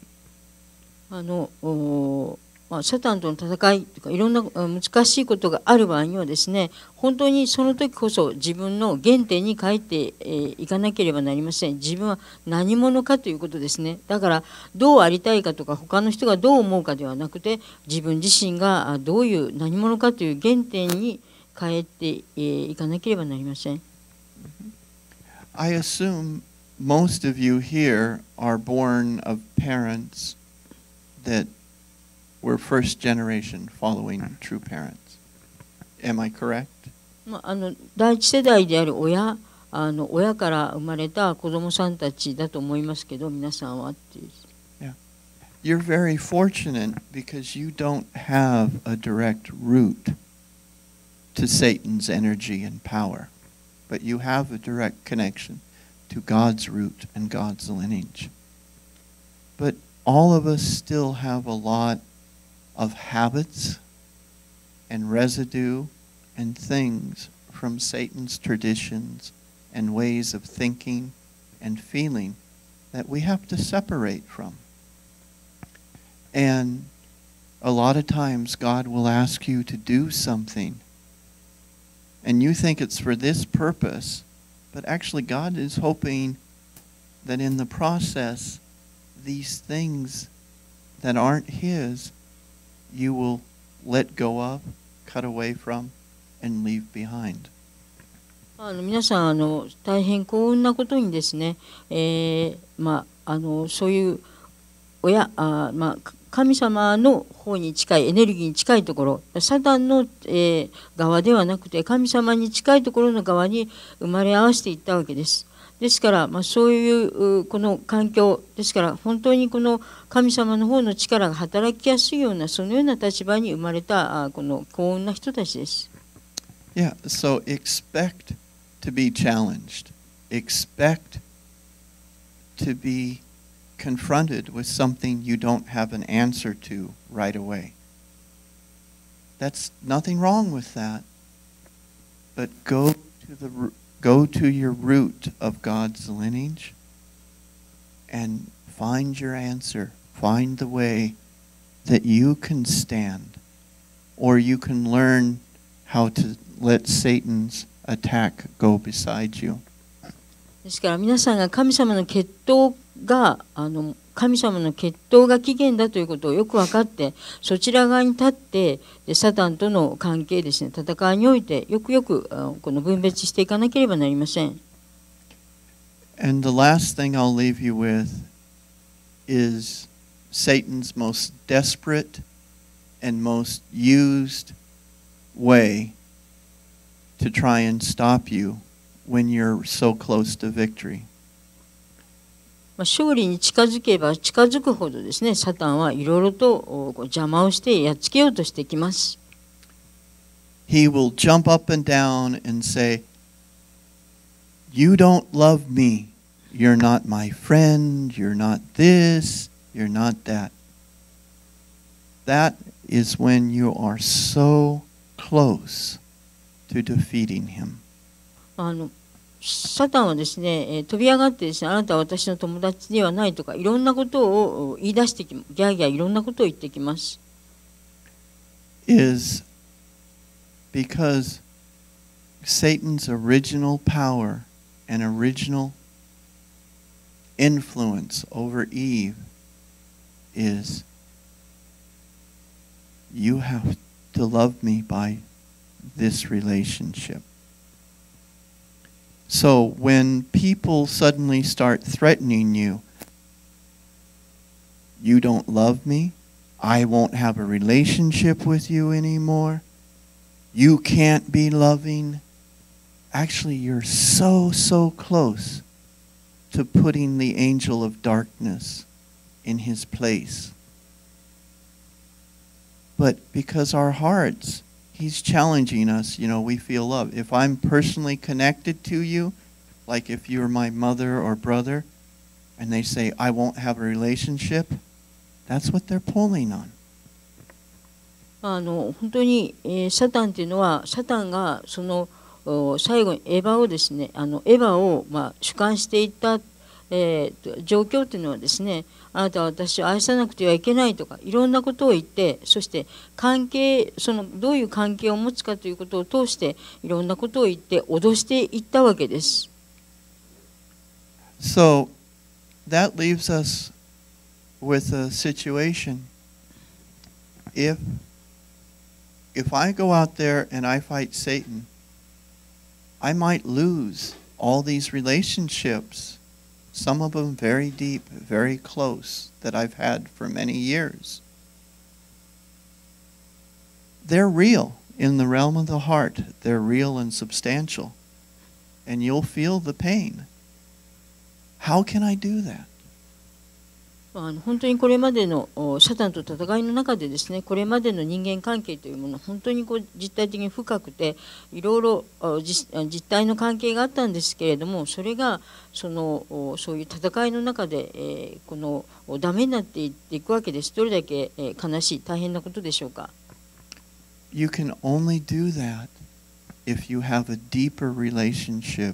サタンとの戦いとかいろんな難しいことがある場合にはですね、本当にその時こそ自分の原点に帰っていかなければなりません。自分は何者かということですね。だからどうありたいかとか他の人がどう思うかではなくて、自分自身がどういう何者かという原点に帰っていかなければなりません。 I assume most of you here are born of parents that were first generation following true parents. Am I correct? 第一世代である親から生まれた子供さんたちだと思いますけど、皆さんはっていう。 Yeah. You're very fortunate because you don't have a direct route to Satan's energy and power, but you have a direct connection to God's root and God's lineage. But all of us still have a lot of habits and residue and things from Satan's traditions and ways of thinking and feeling that we have to separate from. And a lot of times God will ask you to do something, and you think it's for this purpose, but actually God is hoping that in the process, these things that aren't His, you will let go of, cut away from, and leave behind. 皆さん大変幸運なことにですね、そういう神様の方に近いエネルギーに近いところ、サタンの、側ではなくて神様に近いところの側に生まれ合わせていったわけです。ですから、そういうこの環境ですから、本当にこの神様の方の力が働きやすいようなそのような立場に生まれたこの幸運な人たちです。 Yeah, so expect to be challenged. Expect to be confronted with something you don't have an answer to right away. That's nothing wrong with that. But go to your root of God's lineage and find your answer. Find the way that you can stand, or you can learn how to let Satan's attack go beside you. ですから皆さんが神様の血統が神様の血統が起源だということをよく分かって、そちら側に立ってでサタンとの関係ですね、戦いにおいてよくこの分別していかなければなりません。 And the last thing I'll leave you with is Satan's most desperate and most used way to try and stop you when you're so close to victory. 勝利に近づけば近づくほどですね、サタンはいろいろと邪魔をしてやっつけようとしてきます。 He will jump up and down and say, "You don't love me. You're not my friend. You're not this. You're not that." That is when you are so close to defeating him. サタンはですね、飛び上がってですね、あなたは私の友達ではないとか、いろんなことを言い出してきます。ギャーギャーいろんなことを言ってきます。 Is because Satan's original power and original influence over Eve is, you have to love me by this relationship. So when people suddenly start threatening you, you don't love me, I won't have a relationship with you anymore, you can't be loving, actually you're so close to putting the angel of darkness in his place. But because our hearts, he's challenging us, we feel love. If I'm personally connected to you, like if you're my mother or brother, and they say, I won't have a relationship, that's what they're pulling on. 本当に、サタンというのは、サタンがその最後にエヴァをですね、エヴァを主観していった、状況というのはですね、あなたは私を愛さなくてはいけないとかいろんなことを言って、そしてどういう関係を持つかということを通していろんなことを言って脅していったわけです。 So that leaves us with a situation. If I go out there and I fight Satan, I might lose all these relationships. Some of them very deep, very close, that I've had for many years. They're real in the realm of the heart. They're real and substantial. And you'll feel the pain. How can I do that? 本当にこれまでのサタンと戦いの中でですね、これまでの人間関係というもの、本当に実体的に深くて、いろいろ実体の関係があったんですけれども、それがそういう戦いの中で、ダメになっていくわけです。どれだけ悲しい、大変なことでしょうか。 You can only do that if you have a deeper relationship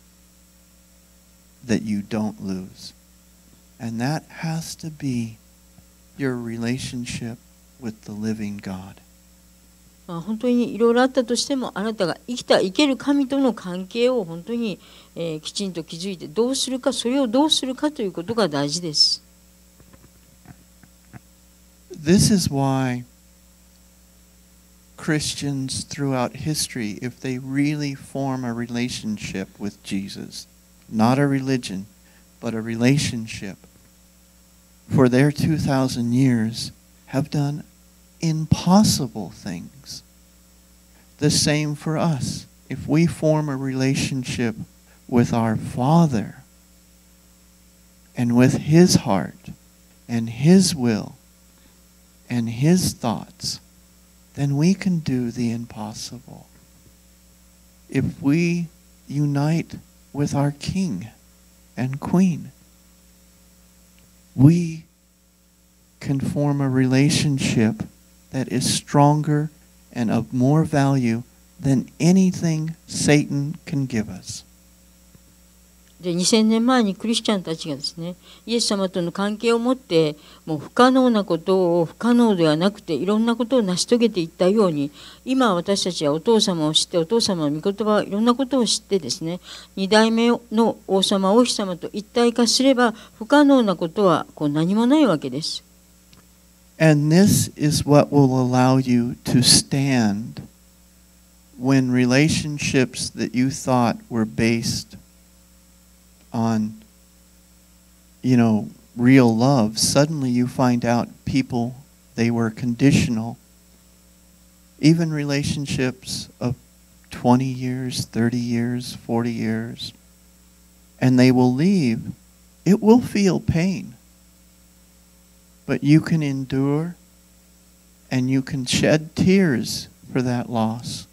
that you don't lose. And that has to be your relationship with the living God. 本当にいろいろあったとしても、あなたが生ける神との関係を本当に、きちんと築いて、どうするか、それをどうするかということが大事です。 This is why Christians throughout history, if they really form a relationship with Jesus, not a religion, but a relationship, for their 2,000 years have done impossible things. The same for us. If we form a relationship with our Father and with His heart and His will and His thoughts, then we can do the impossible. If we unite with our King and Queen, we can form a relationship that is stronger and of more value than anything Satan can give us. で2000年前にクリスチャンたちがですね、イエス様との関係を持って、もう不可能なことを不可能ではなくていろんなことを成し遂げていったように、今私たちはお父様を知って、お父様の御言葉、いろんなことを知ってですね、二代目の王様、王妃様と一体化すれば不可能なことは何もないわけです。 And this is what will allow you to stand when relationships that you thought were based on, real love, suddenly you find out people, they were conditional. Even relationships of 20 years, 30 years, 40 years, and they will leave. It will feel pain, but you can endure and you can shed tears for that loss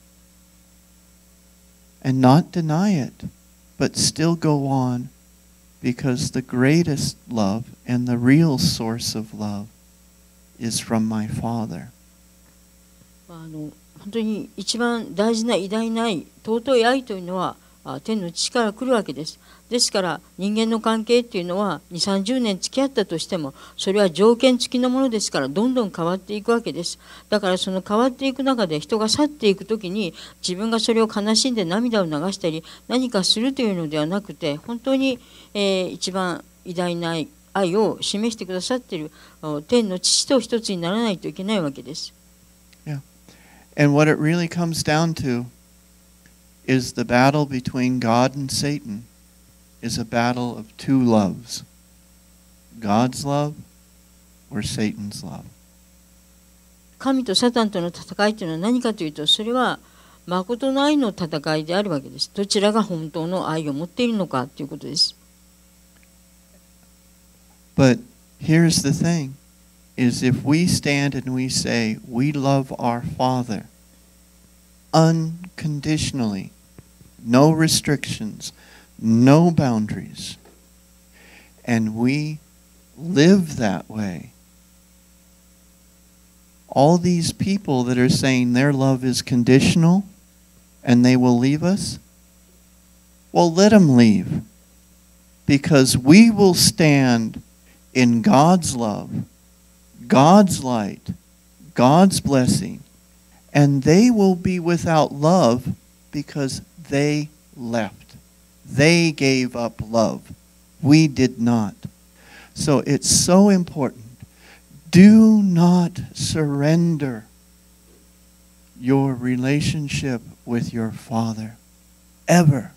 and not deny it, but still go on, because the greatest love and the real source of love is from my Father. 本当に一番大事な偉大な愛、尊い愛というのは天の父から来るわけです。ですから人間の関係っていうのは2、30年付き合ったとしても、それは条件付きのものですから、どんどん変わっていくわけです。だからその変わっていく中で人が去っていくときに、自分がそれを悲しんで涙を流したり何かするというのではなくて、本当に、一番偉大な愛を示してくださっている天の父と一つにならないといけないわけです。 Yeah. And what it really comes down to is the battle between God and Satan is a battle of two loves. God's love or Satan's love. 神とサタンとの戦いというのは何かというと、それは誠の愛の戦いであるわけです。どちらが本当の愛を持っているのかということです。 But here's the thing, is if we stand and we say, we love our Father unconditionally, no restrictions, no boundaries, and we live that way, all these people that are saying their love is conditional and they will leave us, well, let them leave, because we will stand in God's love, God's light, God's blessing, and they will be without love because they left. They gave up love. We did not. So it's so important. Do not surrender your relationship with your Father, ever.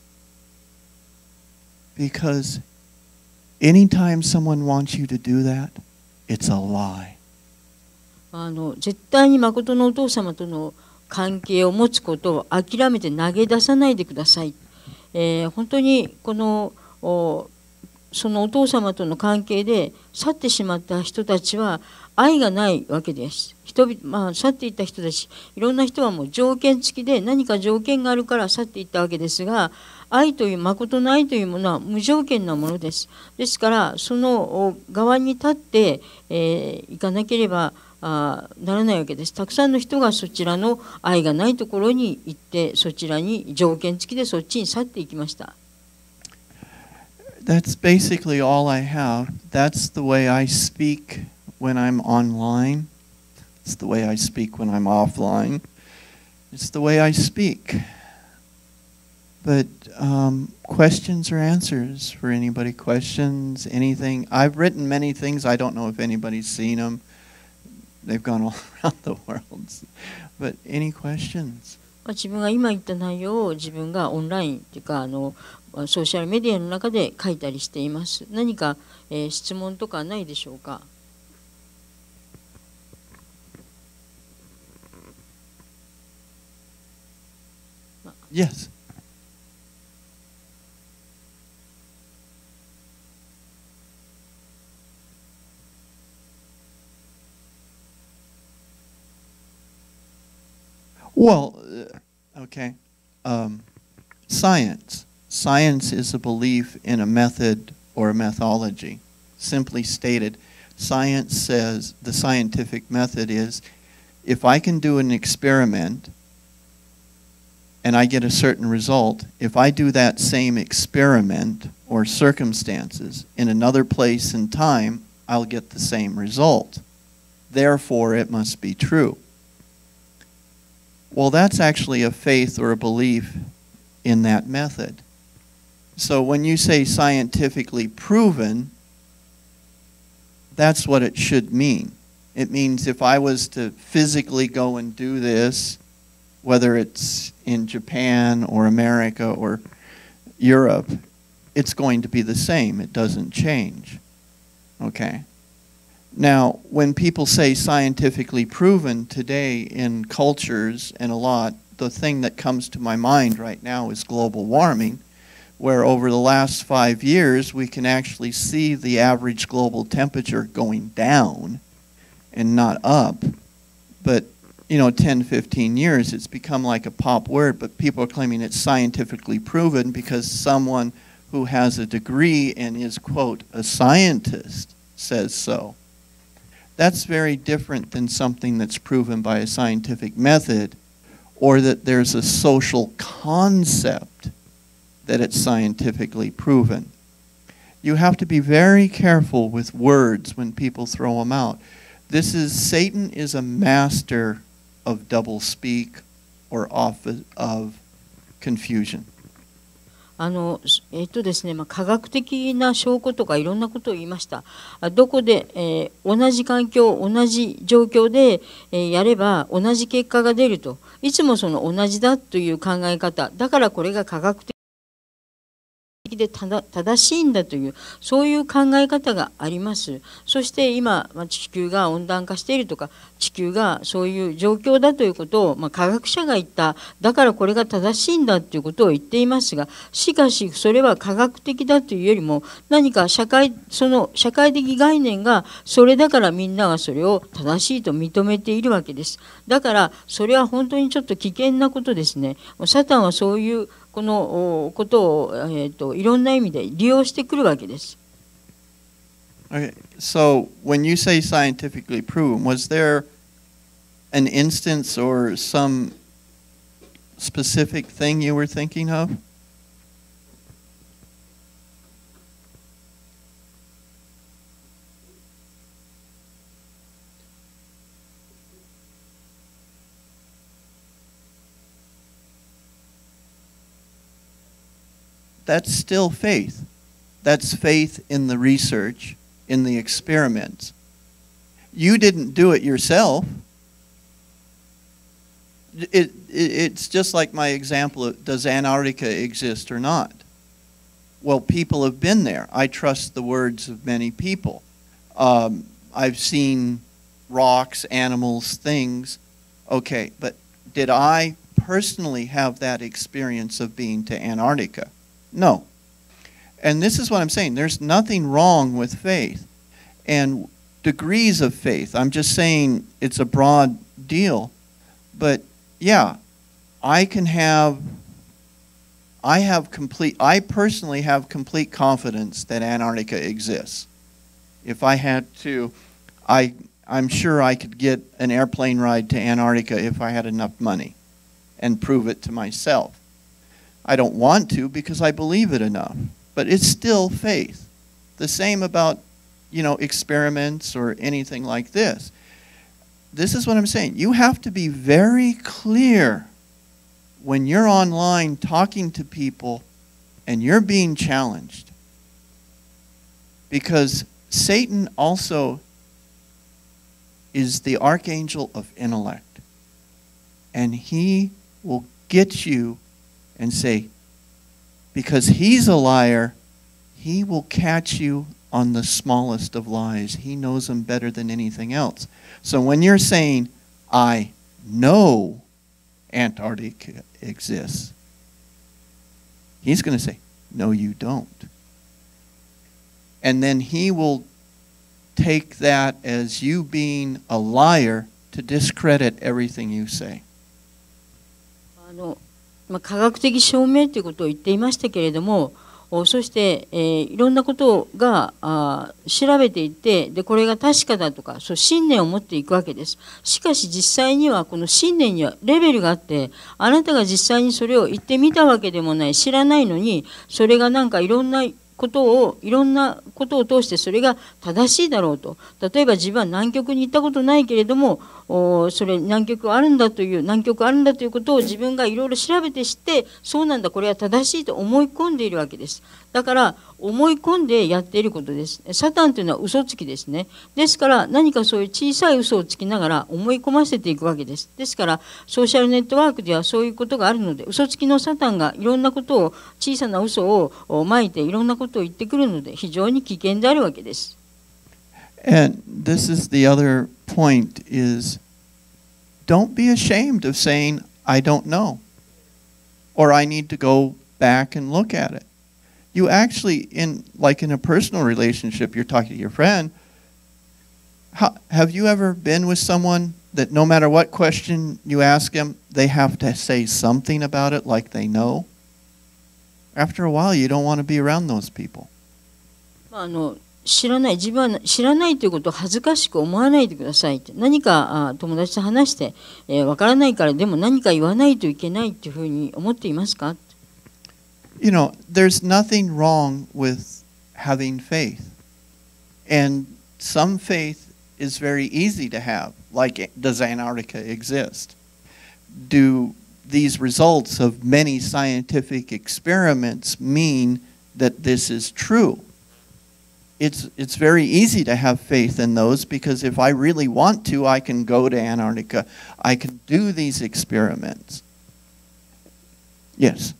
Because anytime someone wants you to do that, it's a lie. 絶対に誠のお父様との関係を持つことを諦めて投げ出さないでください。本当にそのお父様との関係で去ってしまった人たちは愛がないわけです。去っていった人たち、いろんな人はもう条件付きで何か条件があるから去っていったわけですが、愛という誠の愛というものは無条件なものです。ですからその側に立って、いかなければならないわけです。たくさんの人がそちらの愛がないところに行って、そちらに条件付きでそっちに去っていきました。 That's basically all I have. That's the way I speak when I'm online. It's the way I speak when I'm offline. It's the way I speak. But questions or answers for anybody? Questions, anything? I've written many things. I don't know if anybody's seen them. They've gone all around the world. But any questions? 自分が今言った内容を自分がオンラインというかソーシャルメディアの中で書いたりしています。何か、質問とかないでしょうか。 Yes. Well, okay. Science. Science is a belief in a method or a methodology. Simply stated, science says the scientific method is if I can do an experiment and I get a certain result, if I do that same experiment or circumstances in another place and time, I'll get the same result. Therefore, it must be true. Well, that's actually a faith or a belief in that method. So when you say scientifically proven, that's what it should mean. It means if I was to physically go and do this, whether it's in Japan or America or Europe, it's going to be the same. It doesn't change. Okay? Now, when people say scientifically proven today in cultures and a lot, the thing that comes to my mind right now is global warming, where over the last 5 years we can actually see the average global temperature going down and not up. But, 10, 15 years, it's become like a pop word, but people are claiming it's scientifically proven because someone who has a degree and is, quote, a scientist says so. That's very different than something that's proven by a scientific method or that there's a social concept that it's scientifically proven. You have to be very careful with words when people throw them out. Satan is a master of doublespeak or of confusion. ですね、科学的な証拠とかいろんなことを言いました。どこで、同じ環境、同じ状況で、やれば同じ結果が出ると。いつもその同じだという考え方。だからこれが科学的で正しいんだというそういう考え方があります。そして今、地球が温暖化しているとか地球がそういう状況だということを、科学者が言っただからこれが正しいんだということを言っていますが、しかしそれは科学的だというよりも何かその社会的概念がそれだからみんながそれを正しいと認めているわけです。だからそれは本当にちょっと危険なことですね。サタンはそういうこのことを、いろんな意味で利用してくるわけです。 Okay, so when you say scientifically proven, was there an instance or some specific thing you were thinking of? That's still faith. That's faith in the research, in the experiments. You didn't do it yourself. It's just like my example of does Antarctica exist or not? Well, people have been there. I trust the words of many people. I've seen rocks, animals, things. Okay, but did I personally have that experience of being to Antarctica? No. And this is what I'm saying. There's nothing wrong with faith. And degrees of faith, I'm just saying it's a broad deal. But yeah, I personally have complete confidence that Antarctica exists. If I had to, I'm sure I could get an airplane ride to Antarctica if I had enough money and prove it to myself. I don't want to because I believe it enough. But it's still faith. The same about, experiments or anything like this. This is what I'm saying. You have to be very clear when you're online talking to people and you're being challenged. Because Satan also is the archangel of intellect. And he will get you and say, because he's a liar, he will catch you on the smallest of lies. He knows them better than anything else. So when you're saying, I know Antarctica exists, he's going to say, no, you don't. And then he will take that as you being a liar to discredit everything you say. 科学的証明ということを言っていましたけれども、そして、いろんなことが調べていって、でこれが確かだとか、そう信念を持っていくわけです。しかし実際にはこの信念にはレベルがあって、あなたが実際にそれを言ってみたわけでもない、知らないのに、それがなんかいろんなことを通してそれが正しいだろうと。例えば自分は南極に行ったことないけれども、それ南極あるんだということを自分がいろいろ調べて知って、そうなんだ、これは正しいと思い込んでいるわけです。だから思い込んでやっていることです。サタンというのは嘘つきですね。ですから何かそういう小さい嘘をつきながら思い込ませていくわけです。ですからソーシャルネットワークではそういうことがあるので、嘘つきのサタンがいろんなことを、小さな嘘をまいていろんなことを言ってくるので、非常に危険であるわけです。 And this is the other point is, don't be ashamed of saying, I don't know, or I need to go back and look at it. You actually, in a personal relationship, you're talking to your friend. Have you ever been with someone that no matter what question you ask them, they have to say something about it like they know? After a while, you don't want to be around those people. 自分は知らないということを恥ずかしく思わないでくださいって。何か友達と話して、わからないからでも何か言わないといけないっていうふうに思っていますか？ there's nothing wrong with having faith. And some faith is very easy to have, like does Antarctica exist? Do these results of many scientific experiments mean that this is true? It's very easy to have faith in those because if I really want to, I can go to Antarctica. I can do these experiments. Yes.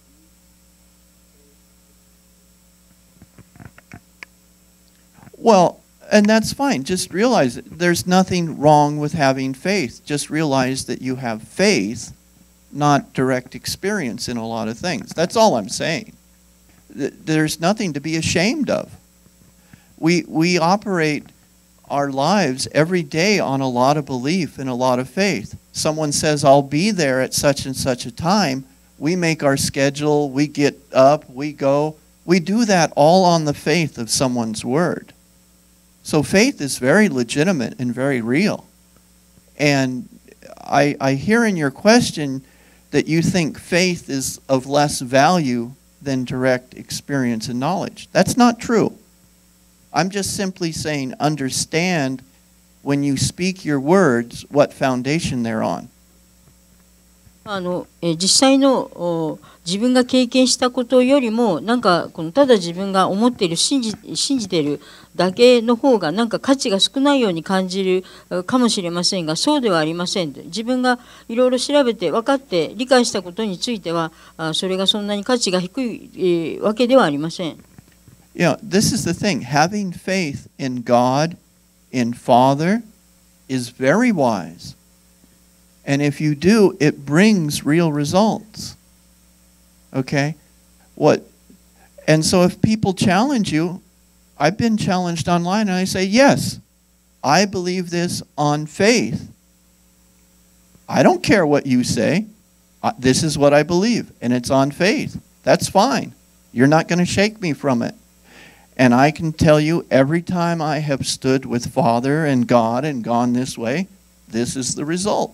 Well, and that's fine. Just realize it. There's nothing wrong with having faith. Just realize that you have faith, not direct experience in a lot of things. That's all I'm saying. There's nothing to be ashamed of. We operate our lives every day on a lot of belief and a lot of faith. Someone says, I'll be there at such and such a time. We make our schedule, we get up, we go. We do that all on the faith of someone's word. So faith is very legitimate and very real. And I hear in your question that you think faith is of less value than direct experience and knowledge. That's not true. I'm just simply saying understand when you speak your words what foundation they're on. 実際の自分が経験したことよりもなんかただ自分が思っている信じているだけの方がなんか価値が少ないように感じるかもしれませんが、そうではありません。自分がいろいろ調べて分かって理解したことについてはそれがそんなに価値が低いわけではありません。 This is the thing. Having faith in God, in Father, is very wise. And if you do, it brings real results. Okay? And so if people challenge you, I've been challenged online, and I say, yes, I believe this on faith. I don't care what you say. This is what I believe, and it's on faith. That's fine. You're not going to shake me from it. And I can tell you, every time I have stood with Father and God and gone this way, this is the result.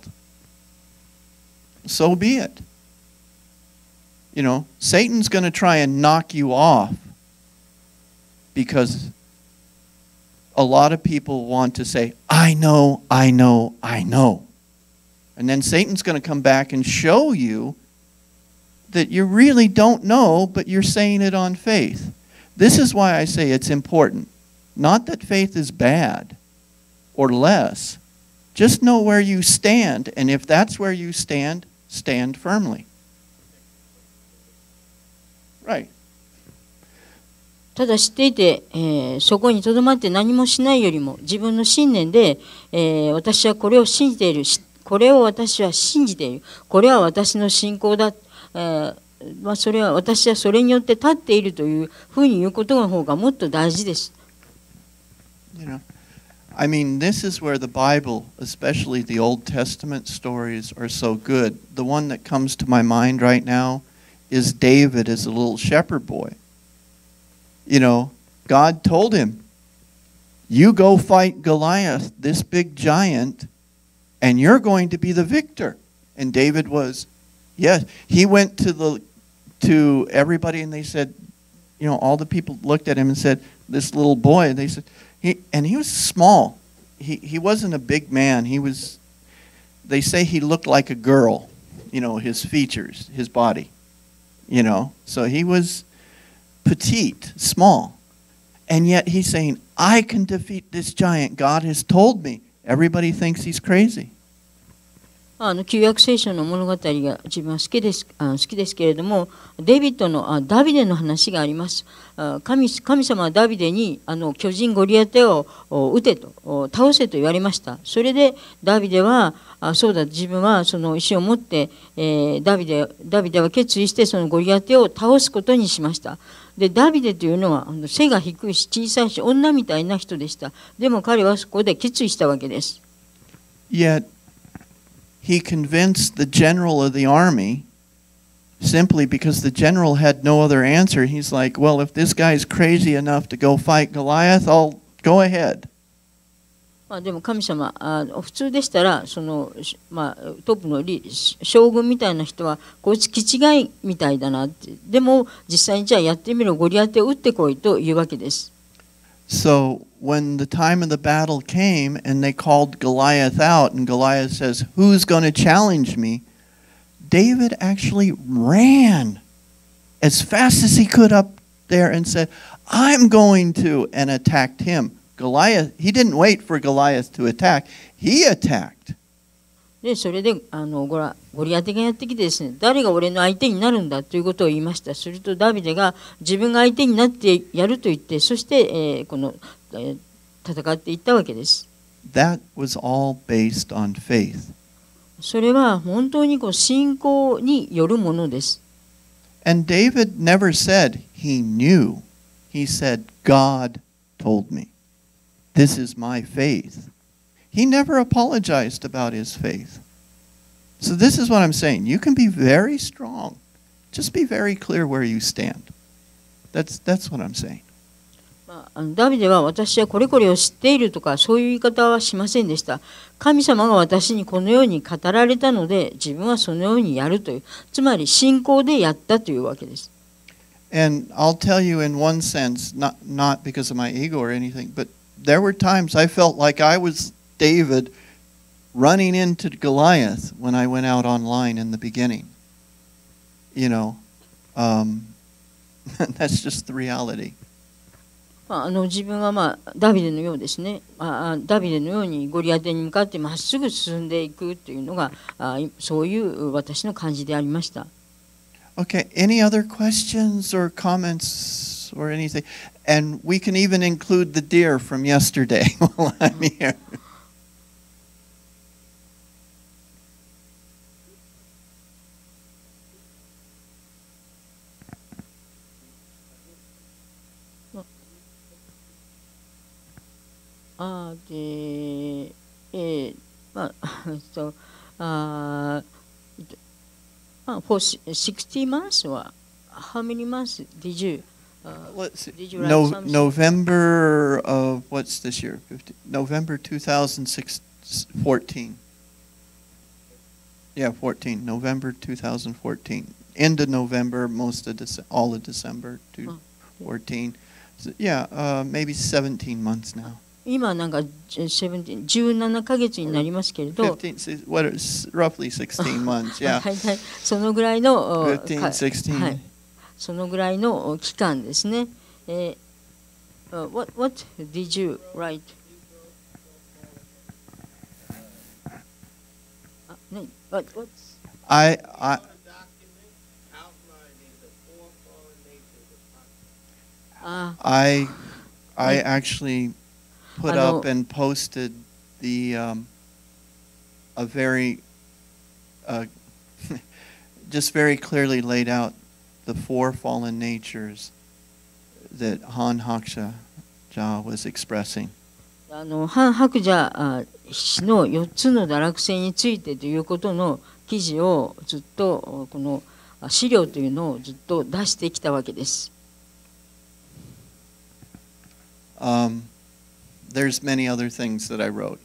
So be it. You know, Satan's going to try and knock you off because a lot of people want to say, I know, I know, I know. And then Satan's going to come back and show you that you really don't know, but you're saying it on faith. This is why I say it's important. Not that faith is bad or less. Just know where you stand, and if that's where you stand, stand firmly. Right. ただ知っていて、そこにとどまって何もしないよりも自分の信念で、私はこれを信じている、これを私は信じている、これは私の信仰だ、それは私はそれによって立っているというふうに言うことの方がもっと大事です。 You know, I mean, this is where the Bible, especially the Old Testament stories, are so good. The one that comes to my mind right now is David as a little shepherd boy. You know, God told him, you go fight Goliath, this big giant, and you're going to be the victor. And David was, yes. He went to everybody and they said, you know, all the people looked at him and said, this little boy, they said, he was small. He wasn't a big man. They say he looked like a girl, you know, his features, his body, you know. So he was petite, small. And yet he's saying, I can defeat this giant. God has told me. Everybody thinks he's crazy. 旧約聖書の物語が自分は好きですけれども、ダビデの話があります。神様はダビデに巨人ゴリアテを撃てと倒せと言われました。それでダビデはそうだ、自分はその石を持って、ダビデは決意してそのゴリアテを倒すことにしました。でダビデというのは背が低いし小さいし女みたいな人でした。でも彼はそこで決意したわけです。 Yet he convinced the general of the army simply because the general had no other answer. He's like, well, if this guy's crazy enough to go fight Goliath, I'll go ahead. でも神様、普通でしたらその、トップの将軍みたいな人はこいつ気違いみたいだなって。でも実際にじゃあやってみろ、ゴリアテを撃ってこいというわけです。 So when the time of the battle came and they called Goliath out and Goliath says, who's going to challenge me? David actually ran as fast as he could up there and said, I'm going to, and attacked him. Goliath, he didn't wait for Goliath to attack. He attacked. でそれでゴリアテがやってきてですね、誰が俺の相手になるんだということを言いました。するとダビデが自分が相手になってやると言って、そして、戦っていったわけです。 That was all based on faith. それは本当に信仰によるものです。 And David never said he knew. He said, God told me. This is my faith. He never apologized about his faith. So this is what I'm saying. You can be very strong. Just be very clear where you stand. That's what I'm saying. ダビデは私はこれこれを知っているとかそういう言い方はしませんでした。神様が私にこのように語られたので自分はそのようにやるという、つまり信仰でやったというわけです。 And I'll tell you in one sense, not because of my ego or anything, but there were times I felt like I was David running into Goliath when I went out online in the beginning. You know, that's just the reality. 自分はダビデのようですね。ダビデのようにゴリアテに向かってまっすぐ進んでいくというのがそういう私の感じでありました。 Okay, any other questions or comments or anything? And we can even include the deer from yesterday while I'm here. で、まあ、あfor 60 months or how many months did you Let's see. did you write something? November of what's this year? November 2014. Yeah, 14. November 2014. End of November, all of December 2014. So, yeah, maybe 17 months now. 今なんか17ヶ月になりますけれど、 15, what is roughly 16 months, yeah. 大体そのぐらいの 15, 16. はい、そのぐらいの期間ですね。What did you write? What's I actually put up and posted the a very just very clearly laid out the four fallen natures that Han Haksha Ja was expressing. ハン・ハクジャ氏の4つの堕落性についてということの記事をずっとこの資料というのをずっと出してきたわけです。 There's many other things that I wrote.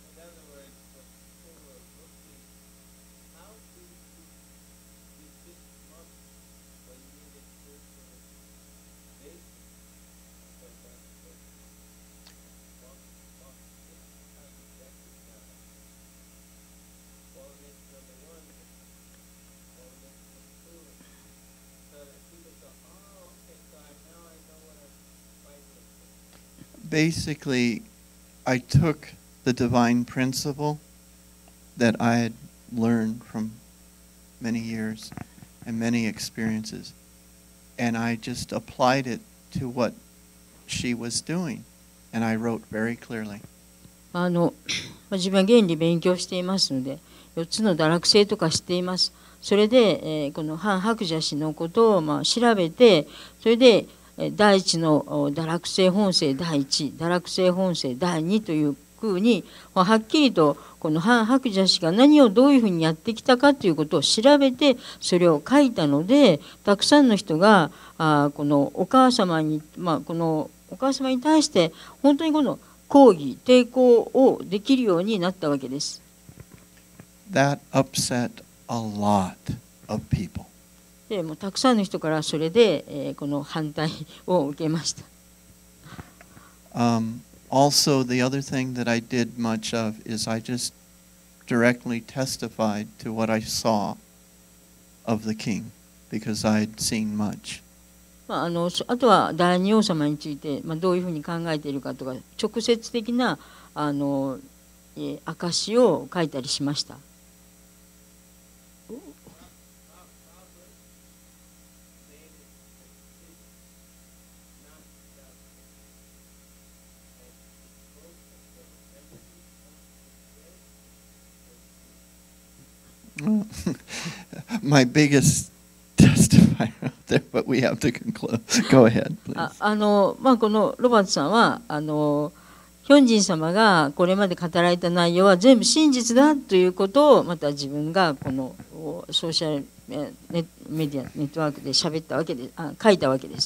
Basically, I took the divine principle that I had learned from many years and many experiences, and I just applied it to what she was doing, and I wrote very clearly. 自分は原理勉強していますので、4つの堕落性とか知っています。それで、このハン・ハクジャ氏のことを調べて、それで第一の堕落性本性第一、堕落性本性第二というふうにはっきりとこのハン・ハクジャ氏が何をどういうふうにやってきたかということを調べてそれを書いたので、たくさんの人がこのお母様に、このお母様に対して本当にこの抗議抵抗をできるようになったわけです。 That upset a lot of people. でもうたくさんの人からそれで、この反対を受けました。 Also, the other thing that I did much of is I just directly testified to what I saw of the king because I'd seen much. あとは第二王様について、どういうふうに考えているかとか直接的な証を書いたりしました。 My biggest testifier out there, but we have to conclude. Go ahead, please. このロバートさんはヒョンジン様がこれまで語られた内容は全部真実だということをまた自分がこのソーシャルメディアネットワークで喋ったわけで書いたわけです。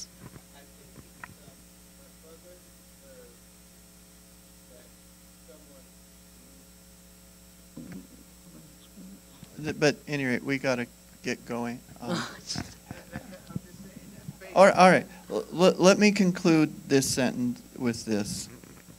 But anyway, we got to get going. All right. Let me conclude this sentence with this.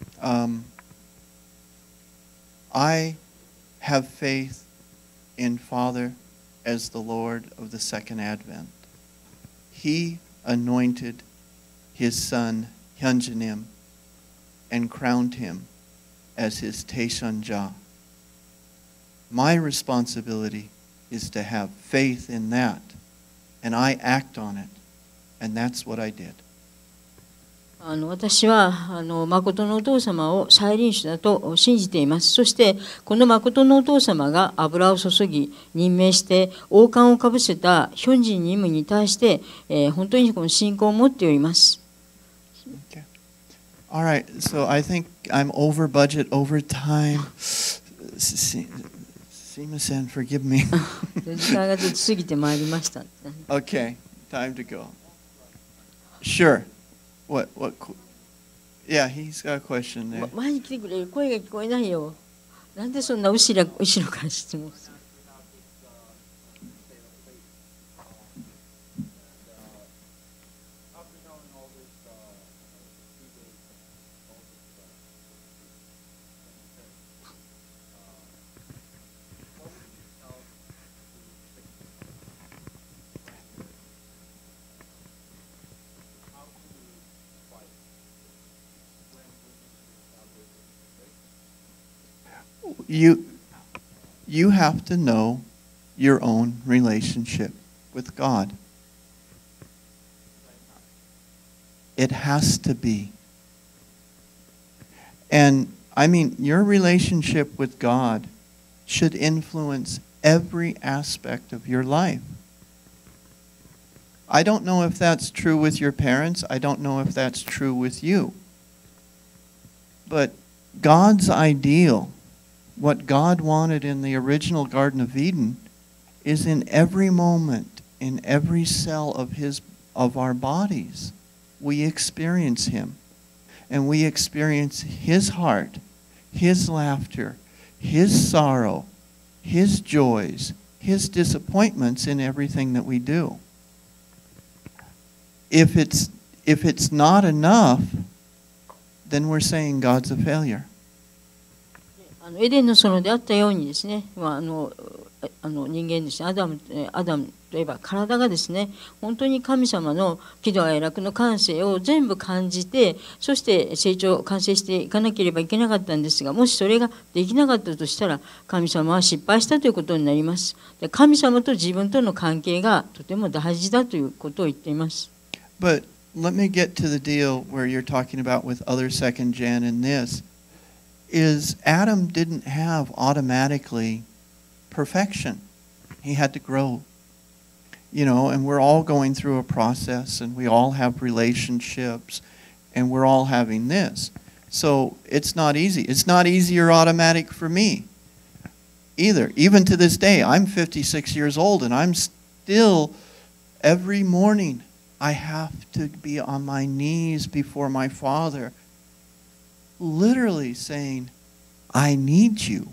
I have faith in Father as the Lord of the Second Advent. He anointed his son Hyunjanim and crowned him as his Taeshunja. My responsibility is to have faith in that, and I act on it, and that's what I did. 私は誠のお父様を再臨主だと信じています。そしてこの誠のお父様が油を注ぎ任命して王冠をかぶせたヒョンジン任務に対して、本当にこの信仰を持っております。 Okay. All right, so I think I'm over budget, over time. すいません, forgive me. 時間がちょっと過ぎてまいりました。 Okay, time to go. Sure. What? Yeah, he's got a question there. 前に来てくれる。声が聞こえないよ。なんでそんな後ろから質問する。 You have to know your own relationship with God. It has to be. And I mean, your relationship with God should influence every aspect of your life. I don't know if that's true with your parents. I don't know if that's true with you. But God's ideal, what God wanted in the original Garden of Eden, is in every moment, in every cell of our bodies. We experience Him. And we experience His heart, His laughter, His sorrow, His joys, His disappointments in everything that we do. If it's not enough, then we're saying God's a failure. エデンの園であったようにですね、人間ですね、アダムといえば体がですね、本当に神様の喜怒哀楽の感性を全部感じて、そして完成していかなければいけなかったんですが、もしそれができなかったとしたら、神様は失敗したということになります。で、神様と自分との関係がとても大事だということを言っています。 But let me get to the deal where you're talking about with other second gen in this. Is Adam didn't have automatically perfection. He had to grow. You know, and we're all going through a process, and we all have relationships, and we're all having this. So it's not easy. It's not easy or automatic for me either. Even to this day, I'm 56 years old, and I'm still, every morning, I have to be on my knees before my Father, literally saying, I need you.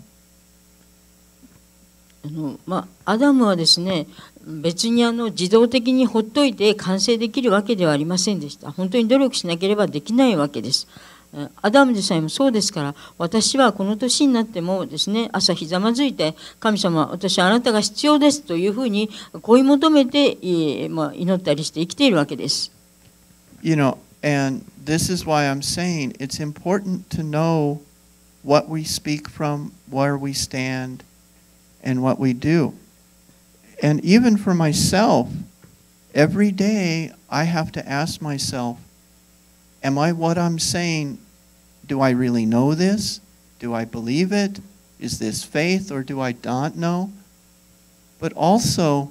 アダムはですね、別に自動的にほっといて完成できるわけではありませんでした。本当に努力しなければできないわけです。アダムでさえもそうですから、私はこの年になってもですね、朝ひざまずいて、神様、私はあなたが必要ですというふうに追い求めて、祈ったりして生きているわけです。 You know, and this is why I'm saying it's important to know what we speak from, where we stand, and what we do. And even for myself, every day I have to ask myself, am I what I'm saying? Do I really know this? Do I believe it? Is this faith, or do I not know? But also,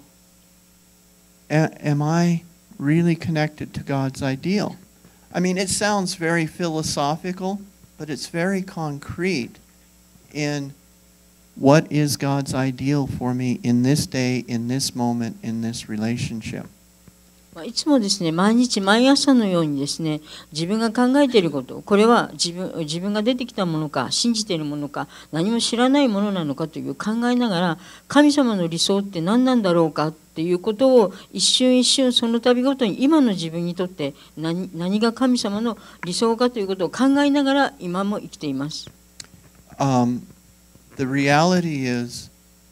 am I really connected to God's ideal? I mean, it sounds very philosophical, but it's very concrete in what is God's ideal for me in this day, in this moment, in this relationship. いつもですね、毎日毎朝のようにですね、自分が考えていること、これは自分が出てきたものか、信じているものか、何も知らないものなのかという考えながら、神様の理想って何なんだろうかっていうことを一瞬一瞬その度ごとに今の自分にとって何が神様の理想かということを考えながら今も生きています。 The reality is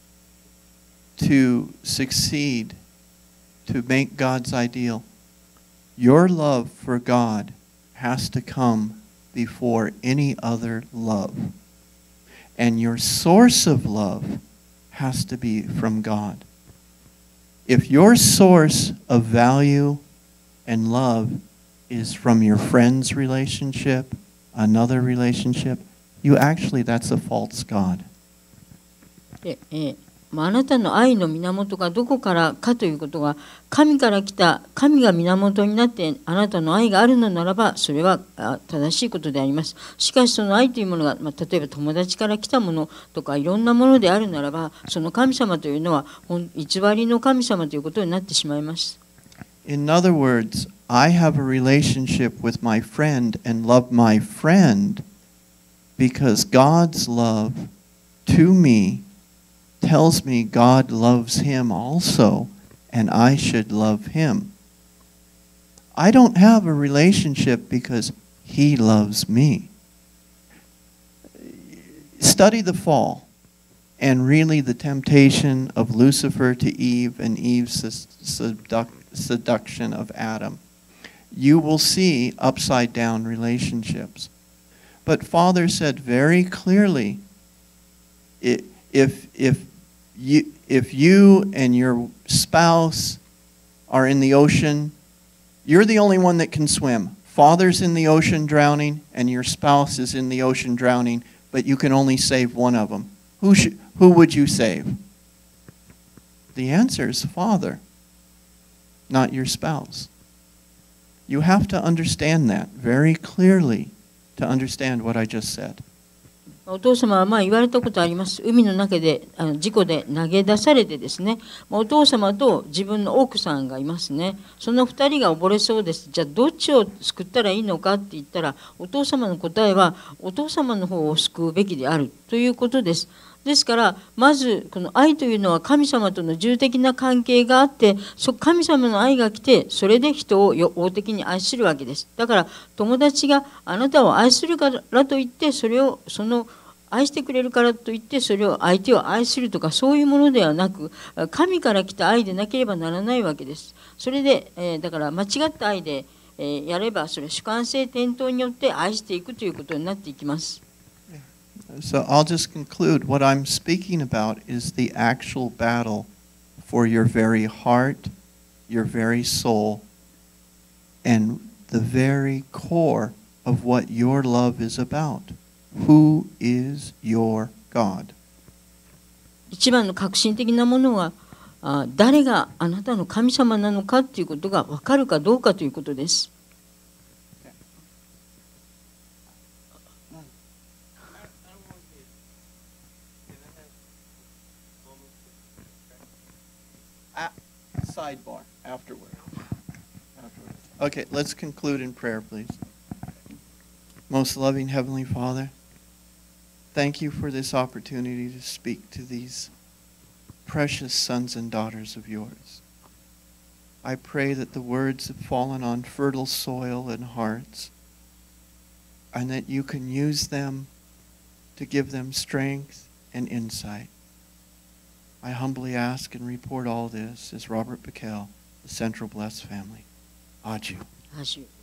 to succeed, to make God's ideal, your love for God has to come before any other love. And your source of love has to be from God. If your source of value and love is from your friend's relationship, another relationship, that's a false God. あなたの愛の源がどこからかということが神から来た、神が源になってあなたの愛があるのならばそれは正しいことであります。しかしその愛というものが、例えば友達から来たものとかいろんなものであるならば、その神様というのは偽りの神様ということになってしまいます。 In other words, I have a relationship with my friend and love my friend because God's love to me tells me God loves him also, and I should love him. I don't have a relationship because he loves me. Study the fall and really the temptation of Lucifer to Eve and Eve's seduction of Adam. You will see upside down relationships. But Father said very clearly, if you and your spouse are in the ocean, you're the only one that can swim. Father's in the ocean drowning, and your spouse is in the ocean drowning, but you can only save one of them. Who would you save? The answer is Father, not your spouse. You have to understand that very clearly to understand what I just said. お父様は言われたことあります。海の中で事故で投げ出されてですね、お父様と自分の奥さんがいますね。その2人が溺れそうです。じゃあどっちを救ったらいいのかって言ったら、お父様の答えはお父様の方を救うべきであるということです。ですからまずこの愛というのは神様との重的な関係があって、神様の愛が来てそれで人を応的に愛するわけです。だから友達があなたを愛するからといってその愛してくれるからといってそれを相手を愛するとかそういうものではなく、神から来た愛でなければならないわけです。それで、だから間違った愛で、やればそれ主観性転倒によって愛していくということになっていきます。 So I'll just conclude. What I'm speaking about is the actual battle for your very heart, your very soul, and the very core of what your love is about. Who is your God? 一番の革新的なものは誰があなたの神様なのかということが分かるかどうかということです。 Sidebar afterward. Okay, let's conclude in prayer, please. Most loving Heavenly Father, thank you for this opportunity to speak to these precious sons and daughters of yours. I pray that the words have fallen on fertile soil and hearts, and that you can use them to give them strength and insight. I humbly ask and report all this as Robert Bickel, the Central Blessed Family. Aju. Aju.